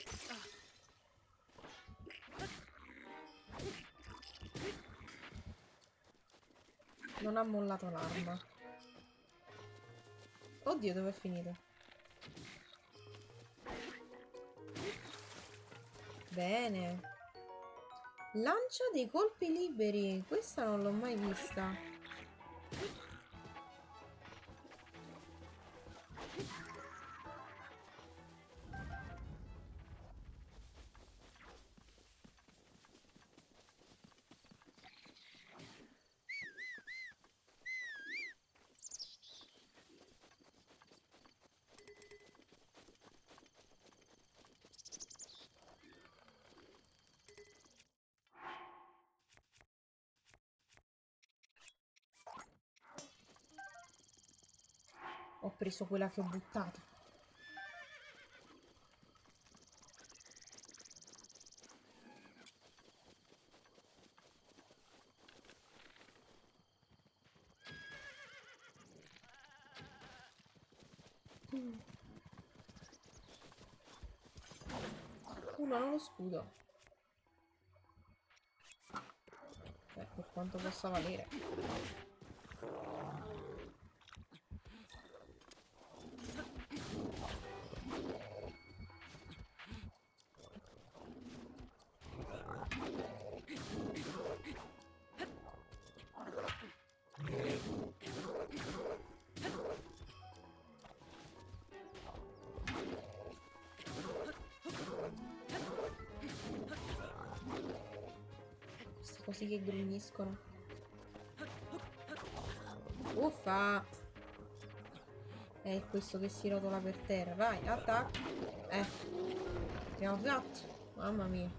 Non ha mollato l'arma. Oddio, dove è finito? Bene. Lancia dei colpi liberi. Questa non l'ho mai vista. Ho preso quella che ho buttato. Non ho lo scudo. Per quanto possa valere. Questi cosi che grugniscono. Uffa! È questo che si rotola per terra. Vai, attacca. Abbiamo fatto. Mamma mia.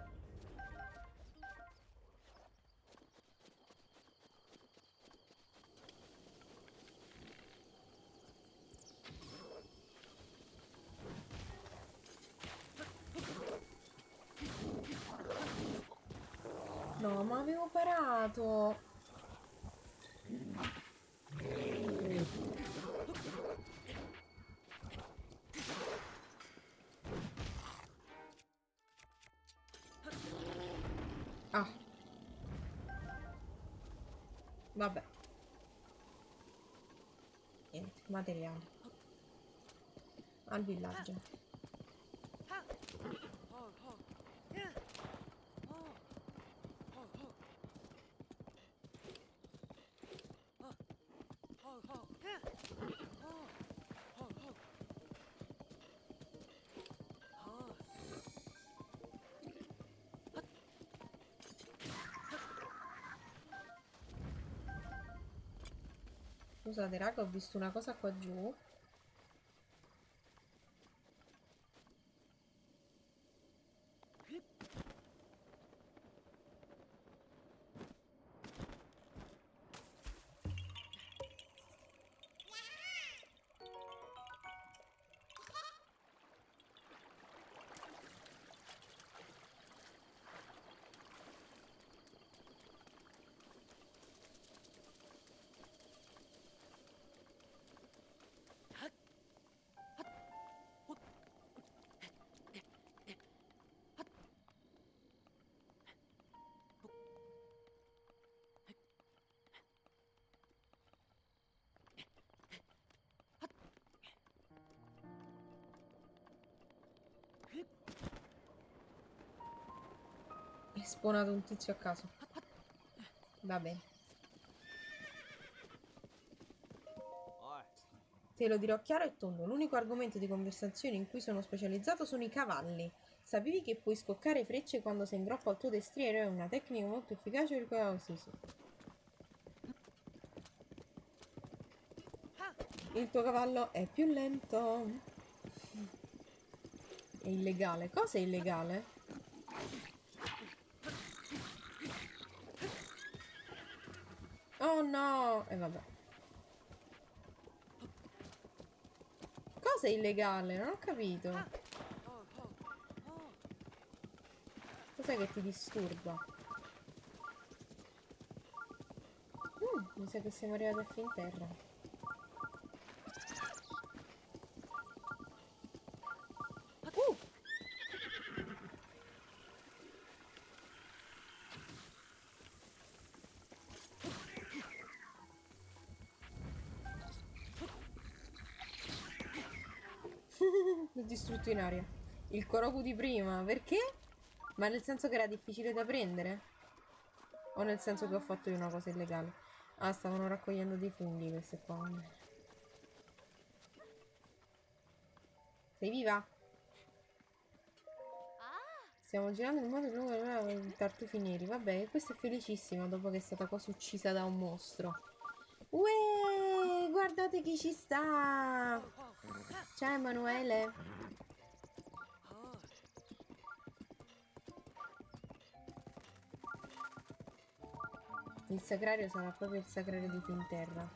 No, ma avevo parato. Ah. Vabbè. Niente, materiale. Al villaggio. Scusate raga, ho visto una cosa qua giù. È spawnato un tizio a caso. Va bene. Te lo dirò chiaro e tondo. L'unico argomento di conversazione in cui sono specializzato sono i cavalli. Sapevi che puoi scoccare frecce quando sei in groppa al tuo destriero? È una tecnica molto efficace per quello. Sì, sì. Il tuo cavallo è più lento. È illegale. Cosa è illegale? Oh no! E vabbè. Cosa è illegale? Non ho capito. Cos'è che ti disturba? Mi sa che siamo arrivati a fin terra. L'ho distrutto in aria. Il Koroku di prima, perché? Ma nel senso che era difficile da prendere? O nel senso che ho fatto io una cosa illegale? Ah, stavano raccogliendo dei funghi queste qua. Sei viva? Stiamo girando il mondo lungo i tartufi neri. Vabbè, questa è felicissima dopo che è stata quasi uccisa da un mostro. Uè, guardate chi ci sta! Ciao Emanuele. Il sacrario sarà proprio il sacrario di Finterra.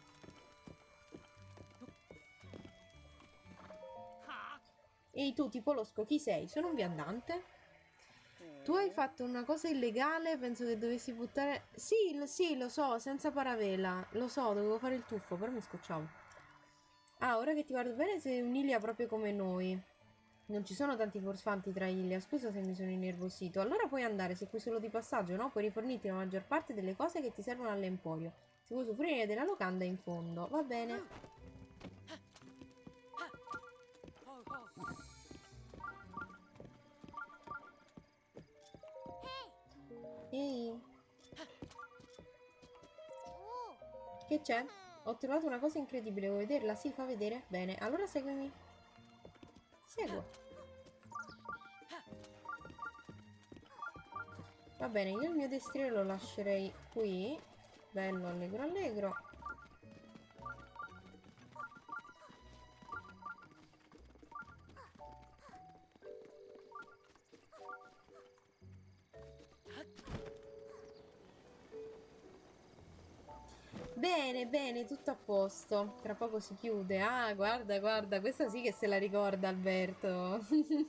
Ehi tu, tipo Losco, chi sei? Sono un viandante? Tu hai fatto una cosa illegale, penso che dovessi buttare... Sì, lo so, senza paravela. Lo so, dovevo fare il tuffo, però mi scocciavo. Ah, ora che ti guardo bene sei un'Ilia proprio come noi. Non ci sono tanti furfanti tra Ilia, scusa se mi sono innervosito. Allora puoi andare, sei qui solo di passaggio, no? Puoi rifornirti la maggior parte delle cose che ti servono all'emporio. Se vuoi soffrire della locanda in fondo, va bene. Ehi, che c'è? Ho trovato una cosa incredibile, vuoi vederla? Sì, fa vedere. Bene, allora seguimi. Seguo. Va bene, io il mio destriero lo lascerei qui. Bello, allegro, allegro. Bene, bene, tutto a posto. Tra poco si chiude. Ah, guarda, guarda, questa sì che se la ricorda Alberto.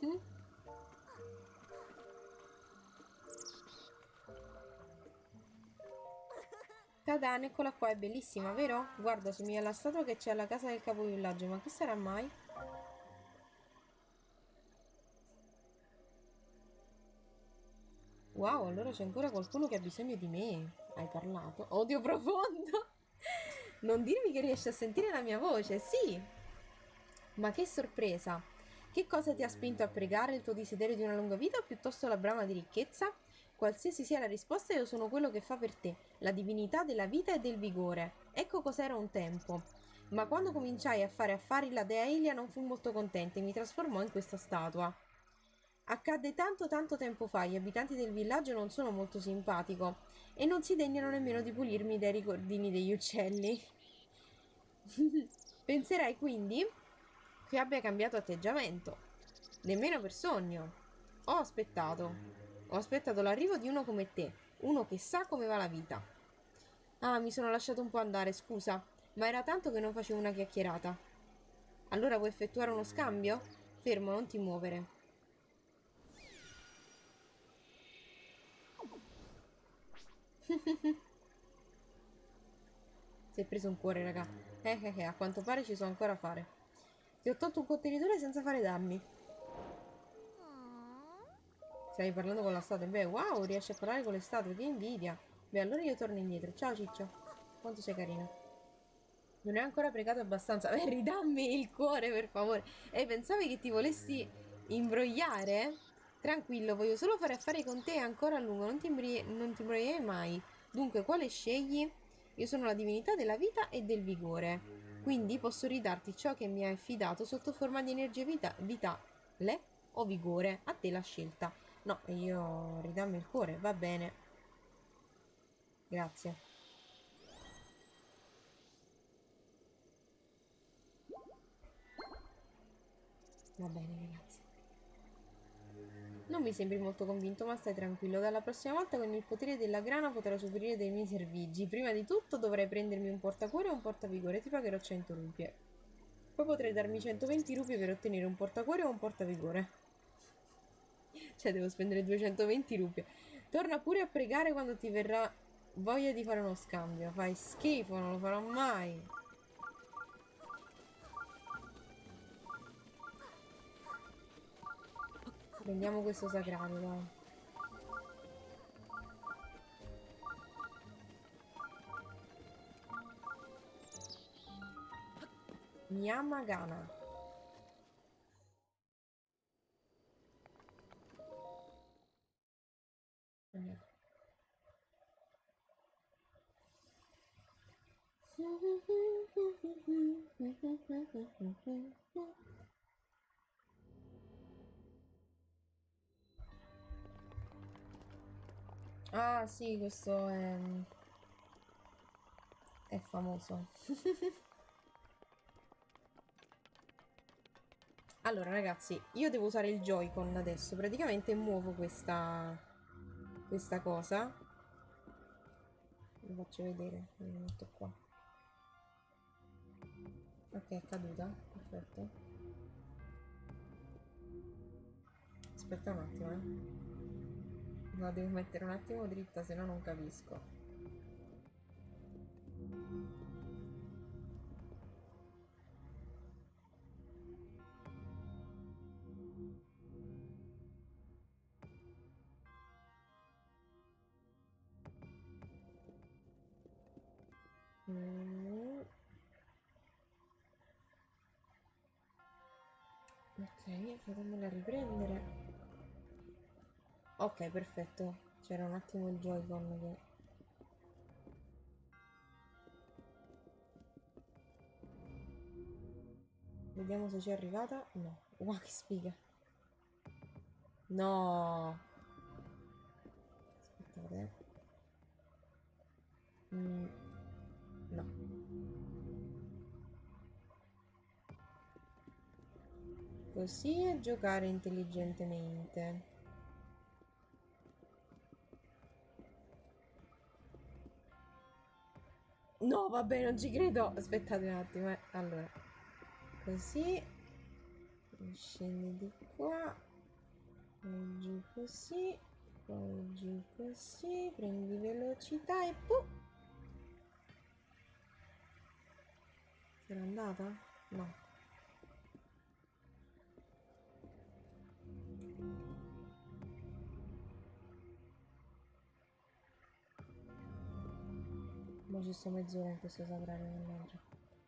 Tadan, eccola qua, è bellissima, vero? Guarda, somiglia alla statua che c'è alla casa del capovillaggio, ma chi sarà mai? Wow, allora c'è ancora qualcuno che ha bisogno di me. Hai parlato? Odio profondo! Non dirmi che riesci a sentire la mia voce, sì! Ma che sorpresa! Che cosa ti ha spinto a pregare il tuo desiderio di una lunga vita o piuttosto la brama di ricchezza? Qualsiasi sia la risposta, io sono quello che fa per te, la divinità della vita e del vigore. Ecco cos'era un tempo. Ma quando cominciai a fare affari, la dea Ilia non fu molto contenta e mi trasformò in questa statua. Accadde tanto tempo fa, gli abitanti del villaggio non sono molto simpatico e non si degnano nemmeno di pulirmi dai ricordini degli uccelli. Penserai quindi che abbia cambiato atteggiamento. Nemmeno per sogno. Ho aspettato. Ho aspettato l'arrivo di uno come te, uno che sa come va la vita. Ah, mi sono lasciato un po' andare, scusa, ma era tanto che non facevo una chiacchierata. Allora vuoi effettuare uno scambio? Fermo, non ti muovere. Si è preso un cuore, raga. A quanto pare ci so ancora a fare. Ti ho tolto un contenitore senza fare danni. Stai parlando con la statua? Beh, wow, riesci a parlare con le statue, che invidia. Beh, allora io torno indietro. Ciao, Ciccio. Quanto sei carina. Non hai ancora pregato abbastanza. Beh, ridammi il cuore, per favore. Pensavi che ti volessi Imbrogliare? Tranquillo, voglio solo fare affari con te ancora a lungo, non ti imbroglierai mai. Dunque, quale scegli? Io sono la divinità della vita e del vigore, quindi posso ridarti ciò che mi hai affidato sotto forma di energia vitale o vigore. A te la scelta. No, io ridammi il cuore, va bene. Grazie. Va bene, ragazzi. Non mi sembri molto convinto, ma stai tranquillo. Dalla prossima volta con il potere della grana potrò soffrire dei miei servigi. Prima di tutto dovrai prendermi un portacuore e un portavigore. Ti pagherò 100 rupie. Poi potrai darmi 120 rupie per ottenere un portacuore o un portavigore. Cioè, devo spendere 220 rupie. Torna pure a pregare quando ti verrà voglia di fare uno scambio. Fai schifo, non lo farò mai. Prendiamo questo sacrario, dai. Miyamagana. Andiamo. Ah, sì, questo è famoso. Allora, ragazzi, io devo usare il Joy-Con adesso. Praticamente muovo questa cosa. Vi faccio vedere. Mi metto qua. Ok, è caduta. Perfetto. Aspetta un attimo, La devo mettere un attimo dritta, se no non capisco. Mm. Ok, fatemela riprendere. Ok, perfetto. C'era un attimo il Joy-Con che... Vediamo se ci è arrivata. No. Wow, che sfiga. No. Aspettate. No. Così è giocare intelligentemente. No, vabbè, non ci credo. Aspettate un attimo, Allora, così. Scendi di qua. Poi giù così. Poi giù così. Prendi velocità e pum. Era andata? No. Ma ci sto mezz'ora in questo sacrario, mannaggia.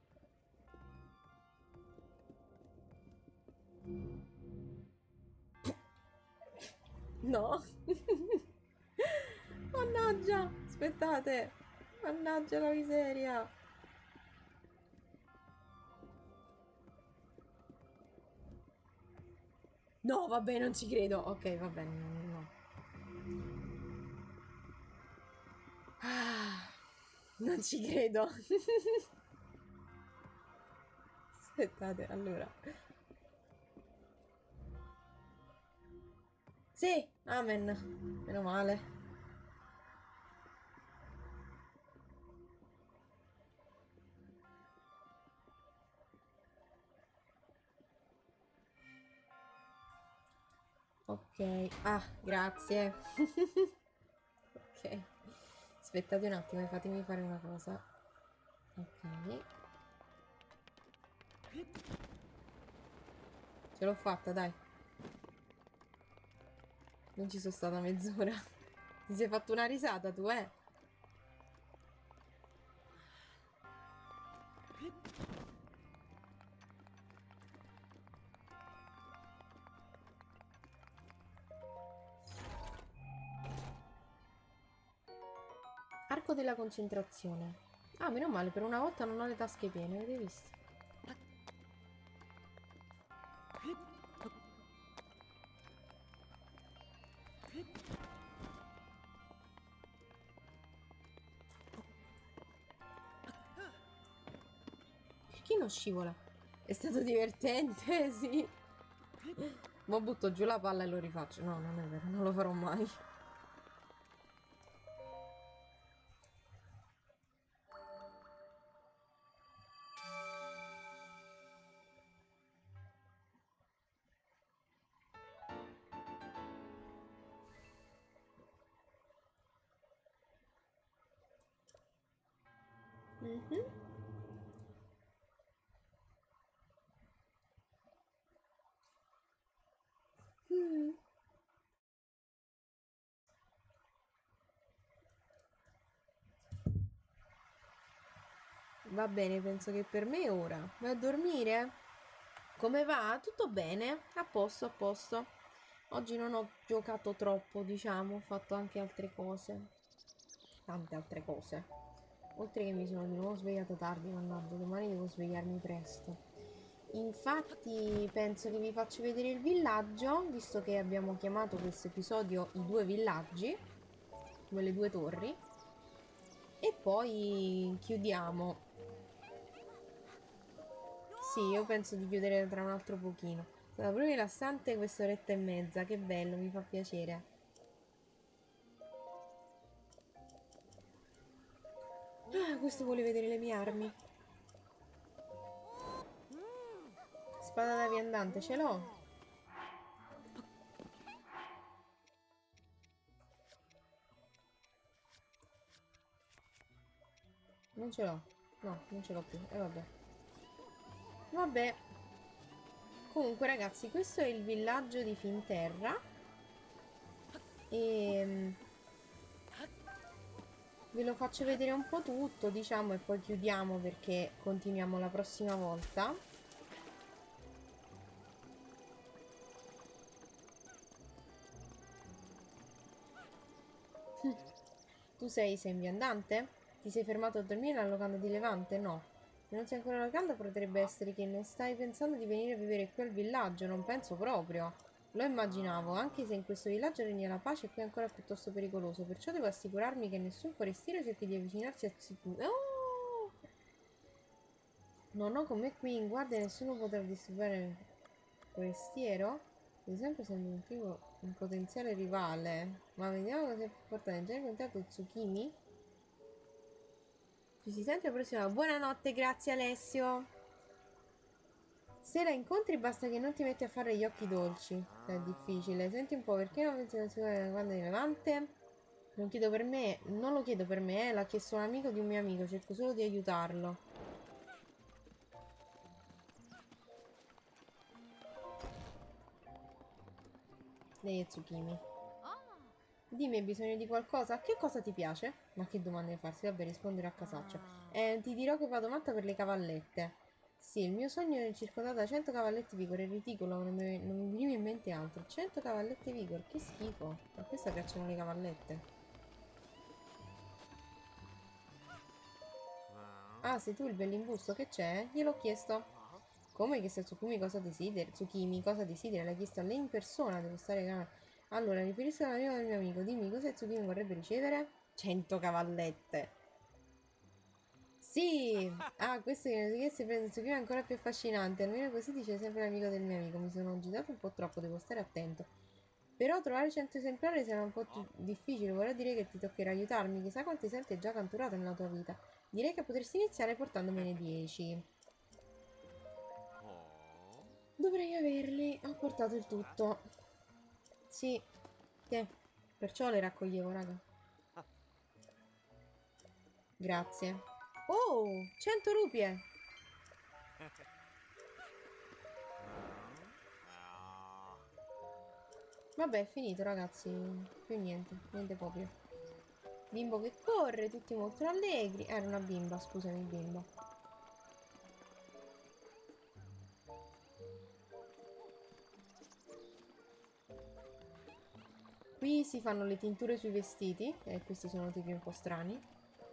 No. Mannaggia. Aspettate. Mannaggia la miseria. No, vabbè, non ci credo. Ok, va bene, no. Ah, non ci credo. Aspettate, allora. Sì, amen. Meno male. Ok. Ah, grazie. Ok. Aspettate un attimo, fatemi fare una cosa. Ok. Ce l'ho fatta, dai. Non ci sono stata mezz'ora. Ti sei fatto una risata tu, eh? blocco della concentrazione. Ah, meno male, per una volta non ho le tasche piene, avete visto? Perché non scivola? È stato divertente, sì. Ma butto giù la palla e lo rifaccio. No, non è vero, non lo farò mai. Mhm. Mm. Va bene, penso che per me è ora. Vai a dormire? Come va? Tutto bene? A posto, a posto. Oggi non ho giocato troppo, diciamo, ho fatto anche altre cose. Tante altre cose. Oltre che mi sono di nuovo svegliata tardi, mannaggia, domani devo svegliarmi presto. Infatti penso che vi faccio vedere il villaggio, visto che abbiamo chiamato questo episodio i due villaggi, come le due torri, e poi chiudiamo. Sì, io penso di chiudere tra un altro pochino. È stata proprio rilassante questa oretta e mezza, che bello, mi fa piacere. Ah, questo vuole vedere le mie armi. Spada da viandante, ce l'ho. Non ce l'ho. No, non ce l'ho più. E vabbè. Vabbè. Comunque ragazzi, questo è il villaggio di Finterra. E ve lo faccio vedere un po' tutto, diciamo, e poi chiudiamo perché continuiamo la prossima volta. Tu sei in viandante? Ti sei fermato a dormire alla locanda di Levante? No. Se non sei ancora alla locanda potrebbe essere che non stai pensando di venire a vivere qui al villaggio, non penso proprio. Lo immaginavo, anche se in questo villaggio regna la pace, qui è ancora piuttosto pericoloso, perciò devo assicurarmi che nessun forestiero cerchi di avvicinarsi a sicuro. Oh! Non ho con me qui in guardia e nessuno potrà disturbare il forestiero. Ad esempio sembra un potenziale rivale. Ma vediamo cosa è più importante. Già hai incontrato Tsukimi? Ci si sente la prossima. Buonanotte, grazie Alessio. Se la incontri basta che non ti metti a fare gli occhi dolci. È difficile. Senti un po', perché non pensi che sia quando di Levante? Non chiedo per me, non lo chiedo per me, l'ha chiesto un amico di un mio amico, cerco solo di aiutarlo. Lei è Tsukimi. Dimmi, hai bisogno di qualcosa? Che cosa ti piace? Ma che domande farsi? Vabbè, rispondere a casaccio. Ti dirò che vado matta per le cavallette. Sì, il mio sogno è circondato da 100 cavallette Vigor, è ridicolo, non mi veniva in mente altro. 100 cavallette Vigor, che schifo. A questa piacciono le cavallette. Ah, sei tu il bell'imbusto, che c'è? Gliel'ho chiesto. Come che se Tsukimi cosa desidera? Tsukimi cosa desidera? L'hai chiesto a lei in persona, devo stare calma. Allora, riferisco all'amico del mio amico, dimmi cosa Tsukimi vorrebbe ricevere? 100 cavallette. Sì! Ah, questo che si prende Tsukimi è ancora più affascinante, almeno così dice sempre l'amico del mio amico. Mi sono agitato un po' troppo, devo stare attento. Però trovare 100 esemplari sarà un po' difficile, vorrà dire che ti toccherà aiutarmi. Chissà quanti senti hai già catturato nella tua vita. Direi che potresti iniziare portandomene 10. Dovrei averli. Ho portato il tutto. Sì. Perciò le raccoglievo, raga. Grazie. Oh, 100 rupie. Vabbè, è finito, ragazzi. Più niente, niente proprio. Bimbo che corre, tutti molto allegri. Era una bimba, scusami, bimba. Qui si fanno le tinture sui vestiti, e questi sono tipi un po' strani.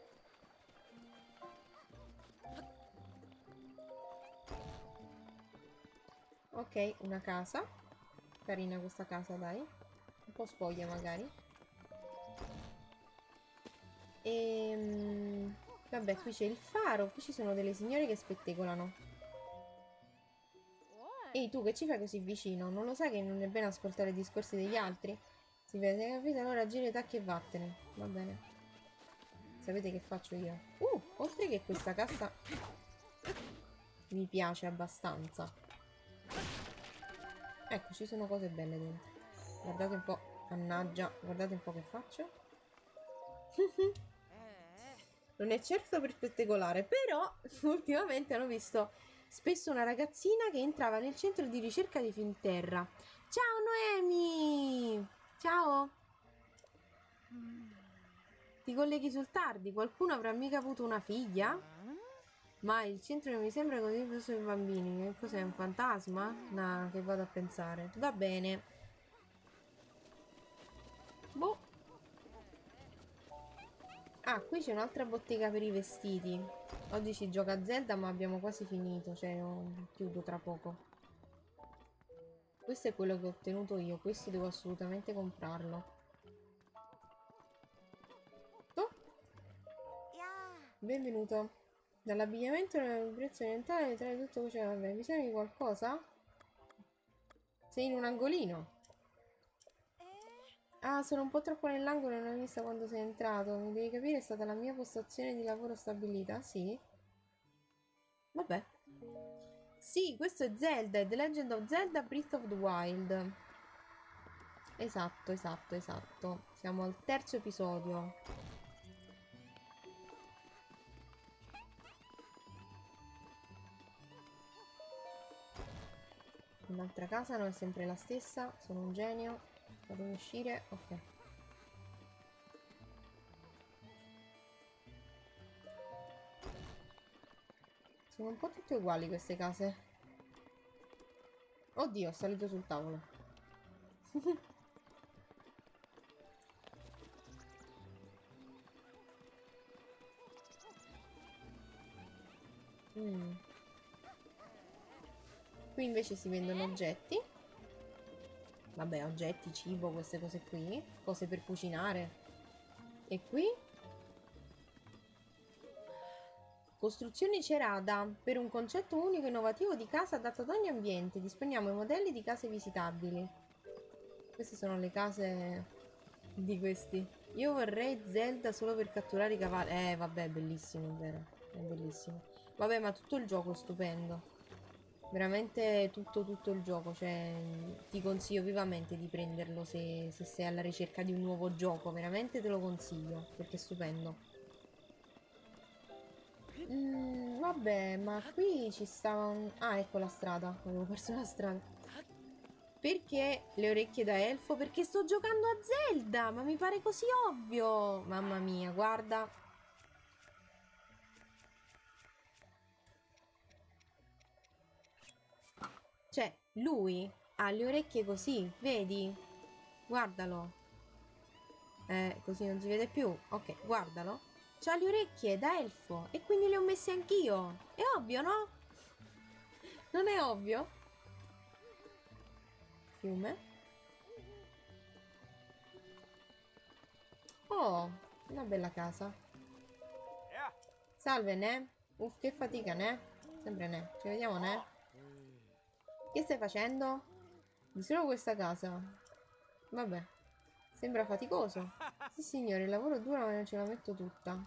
Ok, una casa. Carina questa casa, dai. Un po' spoglia magari. Vabbè, qui c'è il faro. Qui ci sono delle signore che spettegolano. Ehi, tu che ci fai così vicino? Non lo sai che non è bene ascoltare i discorsi degli altri? Si vede, hai capito? Allora gira i tacchi e vattene. Va bene. Sapete che faccio io? Oltre che questa cassa mi piace abbastanza. Ecco, ci sono cose belle dentro. Guardate un po'. Mannaggia, guardate un po' che faccio. Non è certo per pettegolare, però ultimamente hanno visto spesso una ragazzina che entrava nel centro di ricerca di Finterra. Ciao Noemi! Ciao! Ti colleghi sul tardi? Qualcuno avrà mica avuto una figlia? Ma il centro non mi sembra così preso ai bambini. Che cos'è? Un fantasma? No, che vado a pensare. Va bene. Boh. Ah, qui c'è un'altra bottega per i vestiti. Oggi si gioca a Zelda, ma abbiamo quasi finito. Cioè, chiudo tra poco. Questo è quello che ho ottenuto io. Questo devo assolutamente comprarlo. Oh, benvenuto. Dall'abbigliamento alla vibrazione orientale, tra tutto cucina. Vabbè, bisogna di qualcosa? Sei in un angolino. Ah, sono un po' troppo nell'angolo e non ho visto quando sei entrato. Mi devi capire, è stata la mia postazione di lavoro stabilita? Sì? Vabbè. Sì, questo è Zelda, è The Legend of Zelda Breath of the Wild. Esatto, esatto, esatto. Siamo al terzo episodio. Un'altra casa, non è sempre la stessa. Sono un genio. Fatemi uscire. Ok. Sono un po' tutte uguali queste case. Oddio, ho salito sul tavolo. Qui invece si vendono oggetti. Vabbè, oggetti, cibo, queste cose qui. Cose per cucinare. E qui? Costruzioni Cerada. Per un concetto unico e innovativo di casa adatto ad ogni ambiente. Disponiamo i modelli di case visitabili. Queste sono le case di questi. Io vorrei Zelda solo per catturare i cavalli. Vabbè, è bellissimo, è vero. È bellissimo. Vabbè, ma tutto il gioco è stupendo. Veramente tutto il gioco, cioè ti consiglio vivamente di prenderlo se sei alla ricerca di un nuovo gioco, veramente te lo consiglio, perché è stupendo. Vabbè, ma qui ci stava un... Ah, ecco la strada, avevo perso la strada. Perché le orecchie da elfo? Perché sto giocando a Zelda, ma mi pare così ovvio. Mamma mia, guarda. Cioè, lui ha le orecchie così, vedi? Guardalo. Così non si vede più. Ok, guardalo. C'ha le orecchie da elfo e quindi le ho messe anch'io. È ovvio, no? Non è ovvio? Fiume. Oh, una bella casa. Salve, Ne. Uff, che fatica, Ne. Sempre Ne. Ci vediamo, Ne. Che stai facendo? Di solo questa casa. Vabbè. Sembra faticoso. Sì, signore, il lavoro duro ma non ce la metto tutta.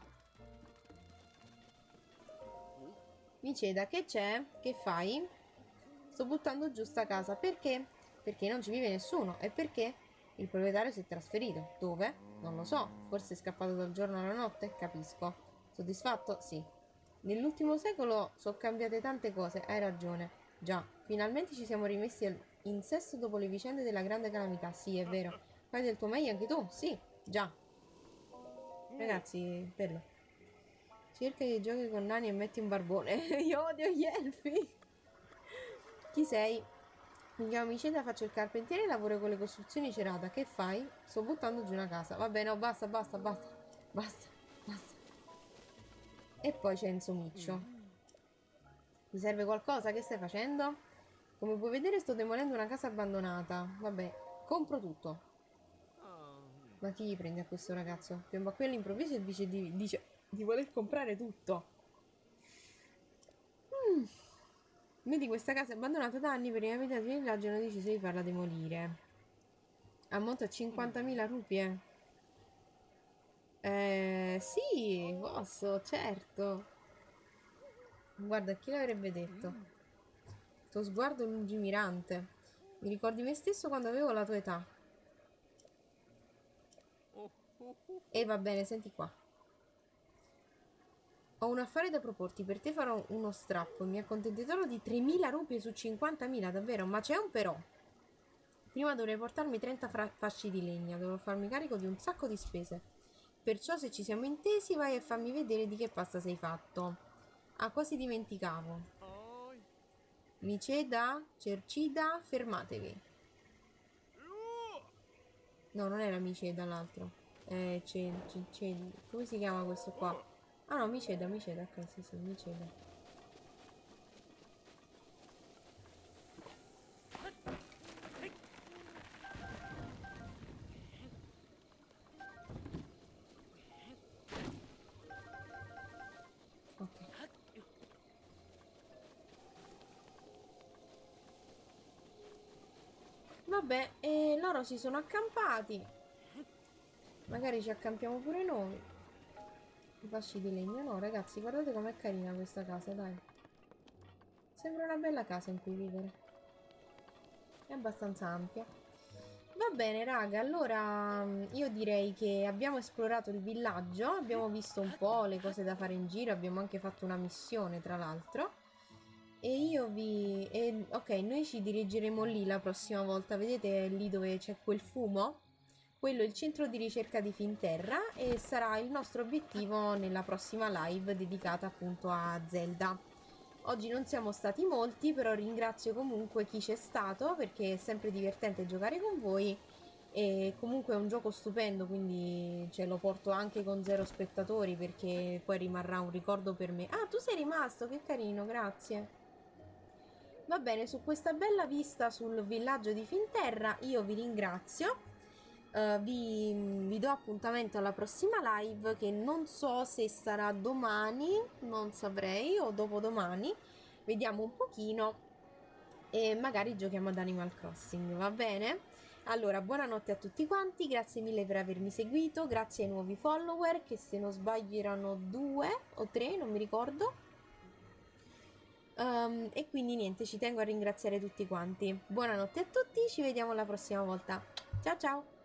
Mi ceda, che c'è? Che fai? Sto buttando giù sta casa. Perché? Perché non ci vive nessuno. E perché? Il proprietario si è trasferito. Dove? Non lo so. Forse è scappato dal giorno alla notte? Capisco. Soddisfatto? Sì. Nell'ultimo secolo sono cambiate tante cose. Hai ragione. Già. Finalmente ci siamo rimessi in sesto dopo le vicende della grande calamità. Sì, è vero. Fai del tuo meglio anche tu? Sì. Già. Ragazzi, bello. Cerca di giochi con nani e metti un barbone. Io odio gli elfi. Chi sei? Mi chiamo Miceda, faccio il carpentiere e lavoro con le costruzioni Cerata. Che fai? Sto buttando giù una casa. Vabbè, no, basta. Basta. E poi c'è Enzo Miccio. Ti serve qualcosa? Che stai facendo? Come puoi vedere sto demolendo una casa abbandonata. Vabbè, compro tutto. Ma chi gli prende a questo ragazzo? Piomba qui all'improvviso e dice di voler comprare tutto. Vedi, questa casa è abbandonata da anni per i abitanti del villaggio hanno deciso di farla demolire. Ammonta a 50.000 rupie. Sì, posso, certo. Guarda, chi l'avrebbe detto? Tuo sguardo lungimirante. Mi ricordi me stesso quando avevo la tua età. E va bene, senti qua. Ho un affare da proporti, per te farò uno strappo. Mi accontenterò di 3.000 rupie su 50.000, davvero, ma c'è un però. Prima dovrei portarmi 30 fasci di legna, dovrò farmi carico di un sacco di spese. Perciò se ci siamo intesi vai a farmi vedere di che pasta sei fatto. Ah, quasi dimenticavo. Miceda, Cercida, fermatevi. No, non era Miceda l'altro. Come si chiama questo qua? Ah no, Miceda, ok, sì, Miceda. Ok. Vabbè, e loro si sono accampati. Magari ci accampiamo pure noi. I fasci di legno. No, ragazzi, guardate com'è carina questa casa, dai. Sembra una bella casa in cui vivere. È abbastanza ampia. Va bene, raga, allora io direi che abbiamo esplorato il villaggio, abbiamo visto un po' le cose da fare in giro, abbiamo anche fatto una missione, tra l'altro. Ok, noi ci dirigeremo lì la prossima volta, vedete lì dove c'è quel fumo? Quello è il centro di ricerca di Finterra e sarà il nostro obiettivo nella prossima live dedicata appunto a Zelda. Oggi non siamo stati molti, però ringrazio comunque chi c'è stato perché è sempre divertente giocare con voi e comunque è un gioco stupendo, quindi lo porto anche con 0 spettatori perché poi rimarrà un ricordo per me. Ah, tu sei rimasto, che carino, grazie. Va bene, su questa bella vista sul villaggio di Finterra io vi ringrazio. Vi do appuntamento alla prossima live che non so se sarà domani, non saprei, o dopodomani, vediamo un pochino e magari giochiamo ad Animal Crossing, va bene? Allora, buonanotte a tutti quanti, grazie mille per avermi seguito, grazie ai nuovi follower che se non sbaglio erano 2 o 3, non mi ricordo. E quindi niente, ci tengo a ringraziare tutti quanti. Buonanotte a tutti, ci vediamo la prossima volta. Ciao ciao!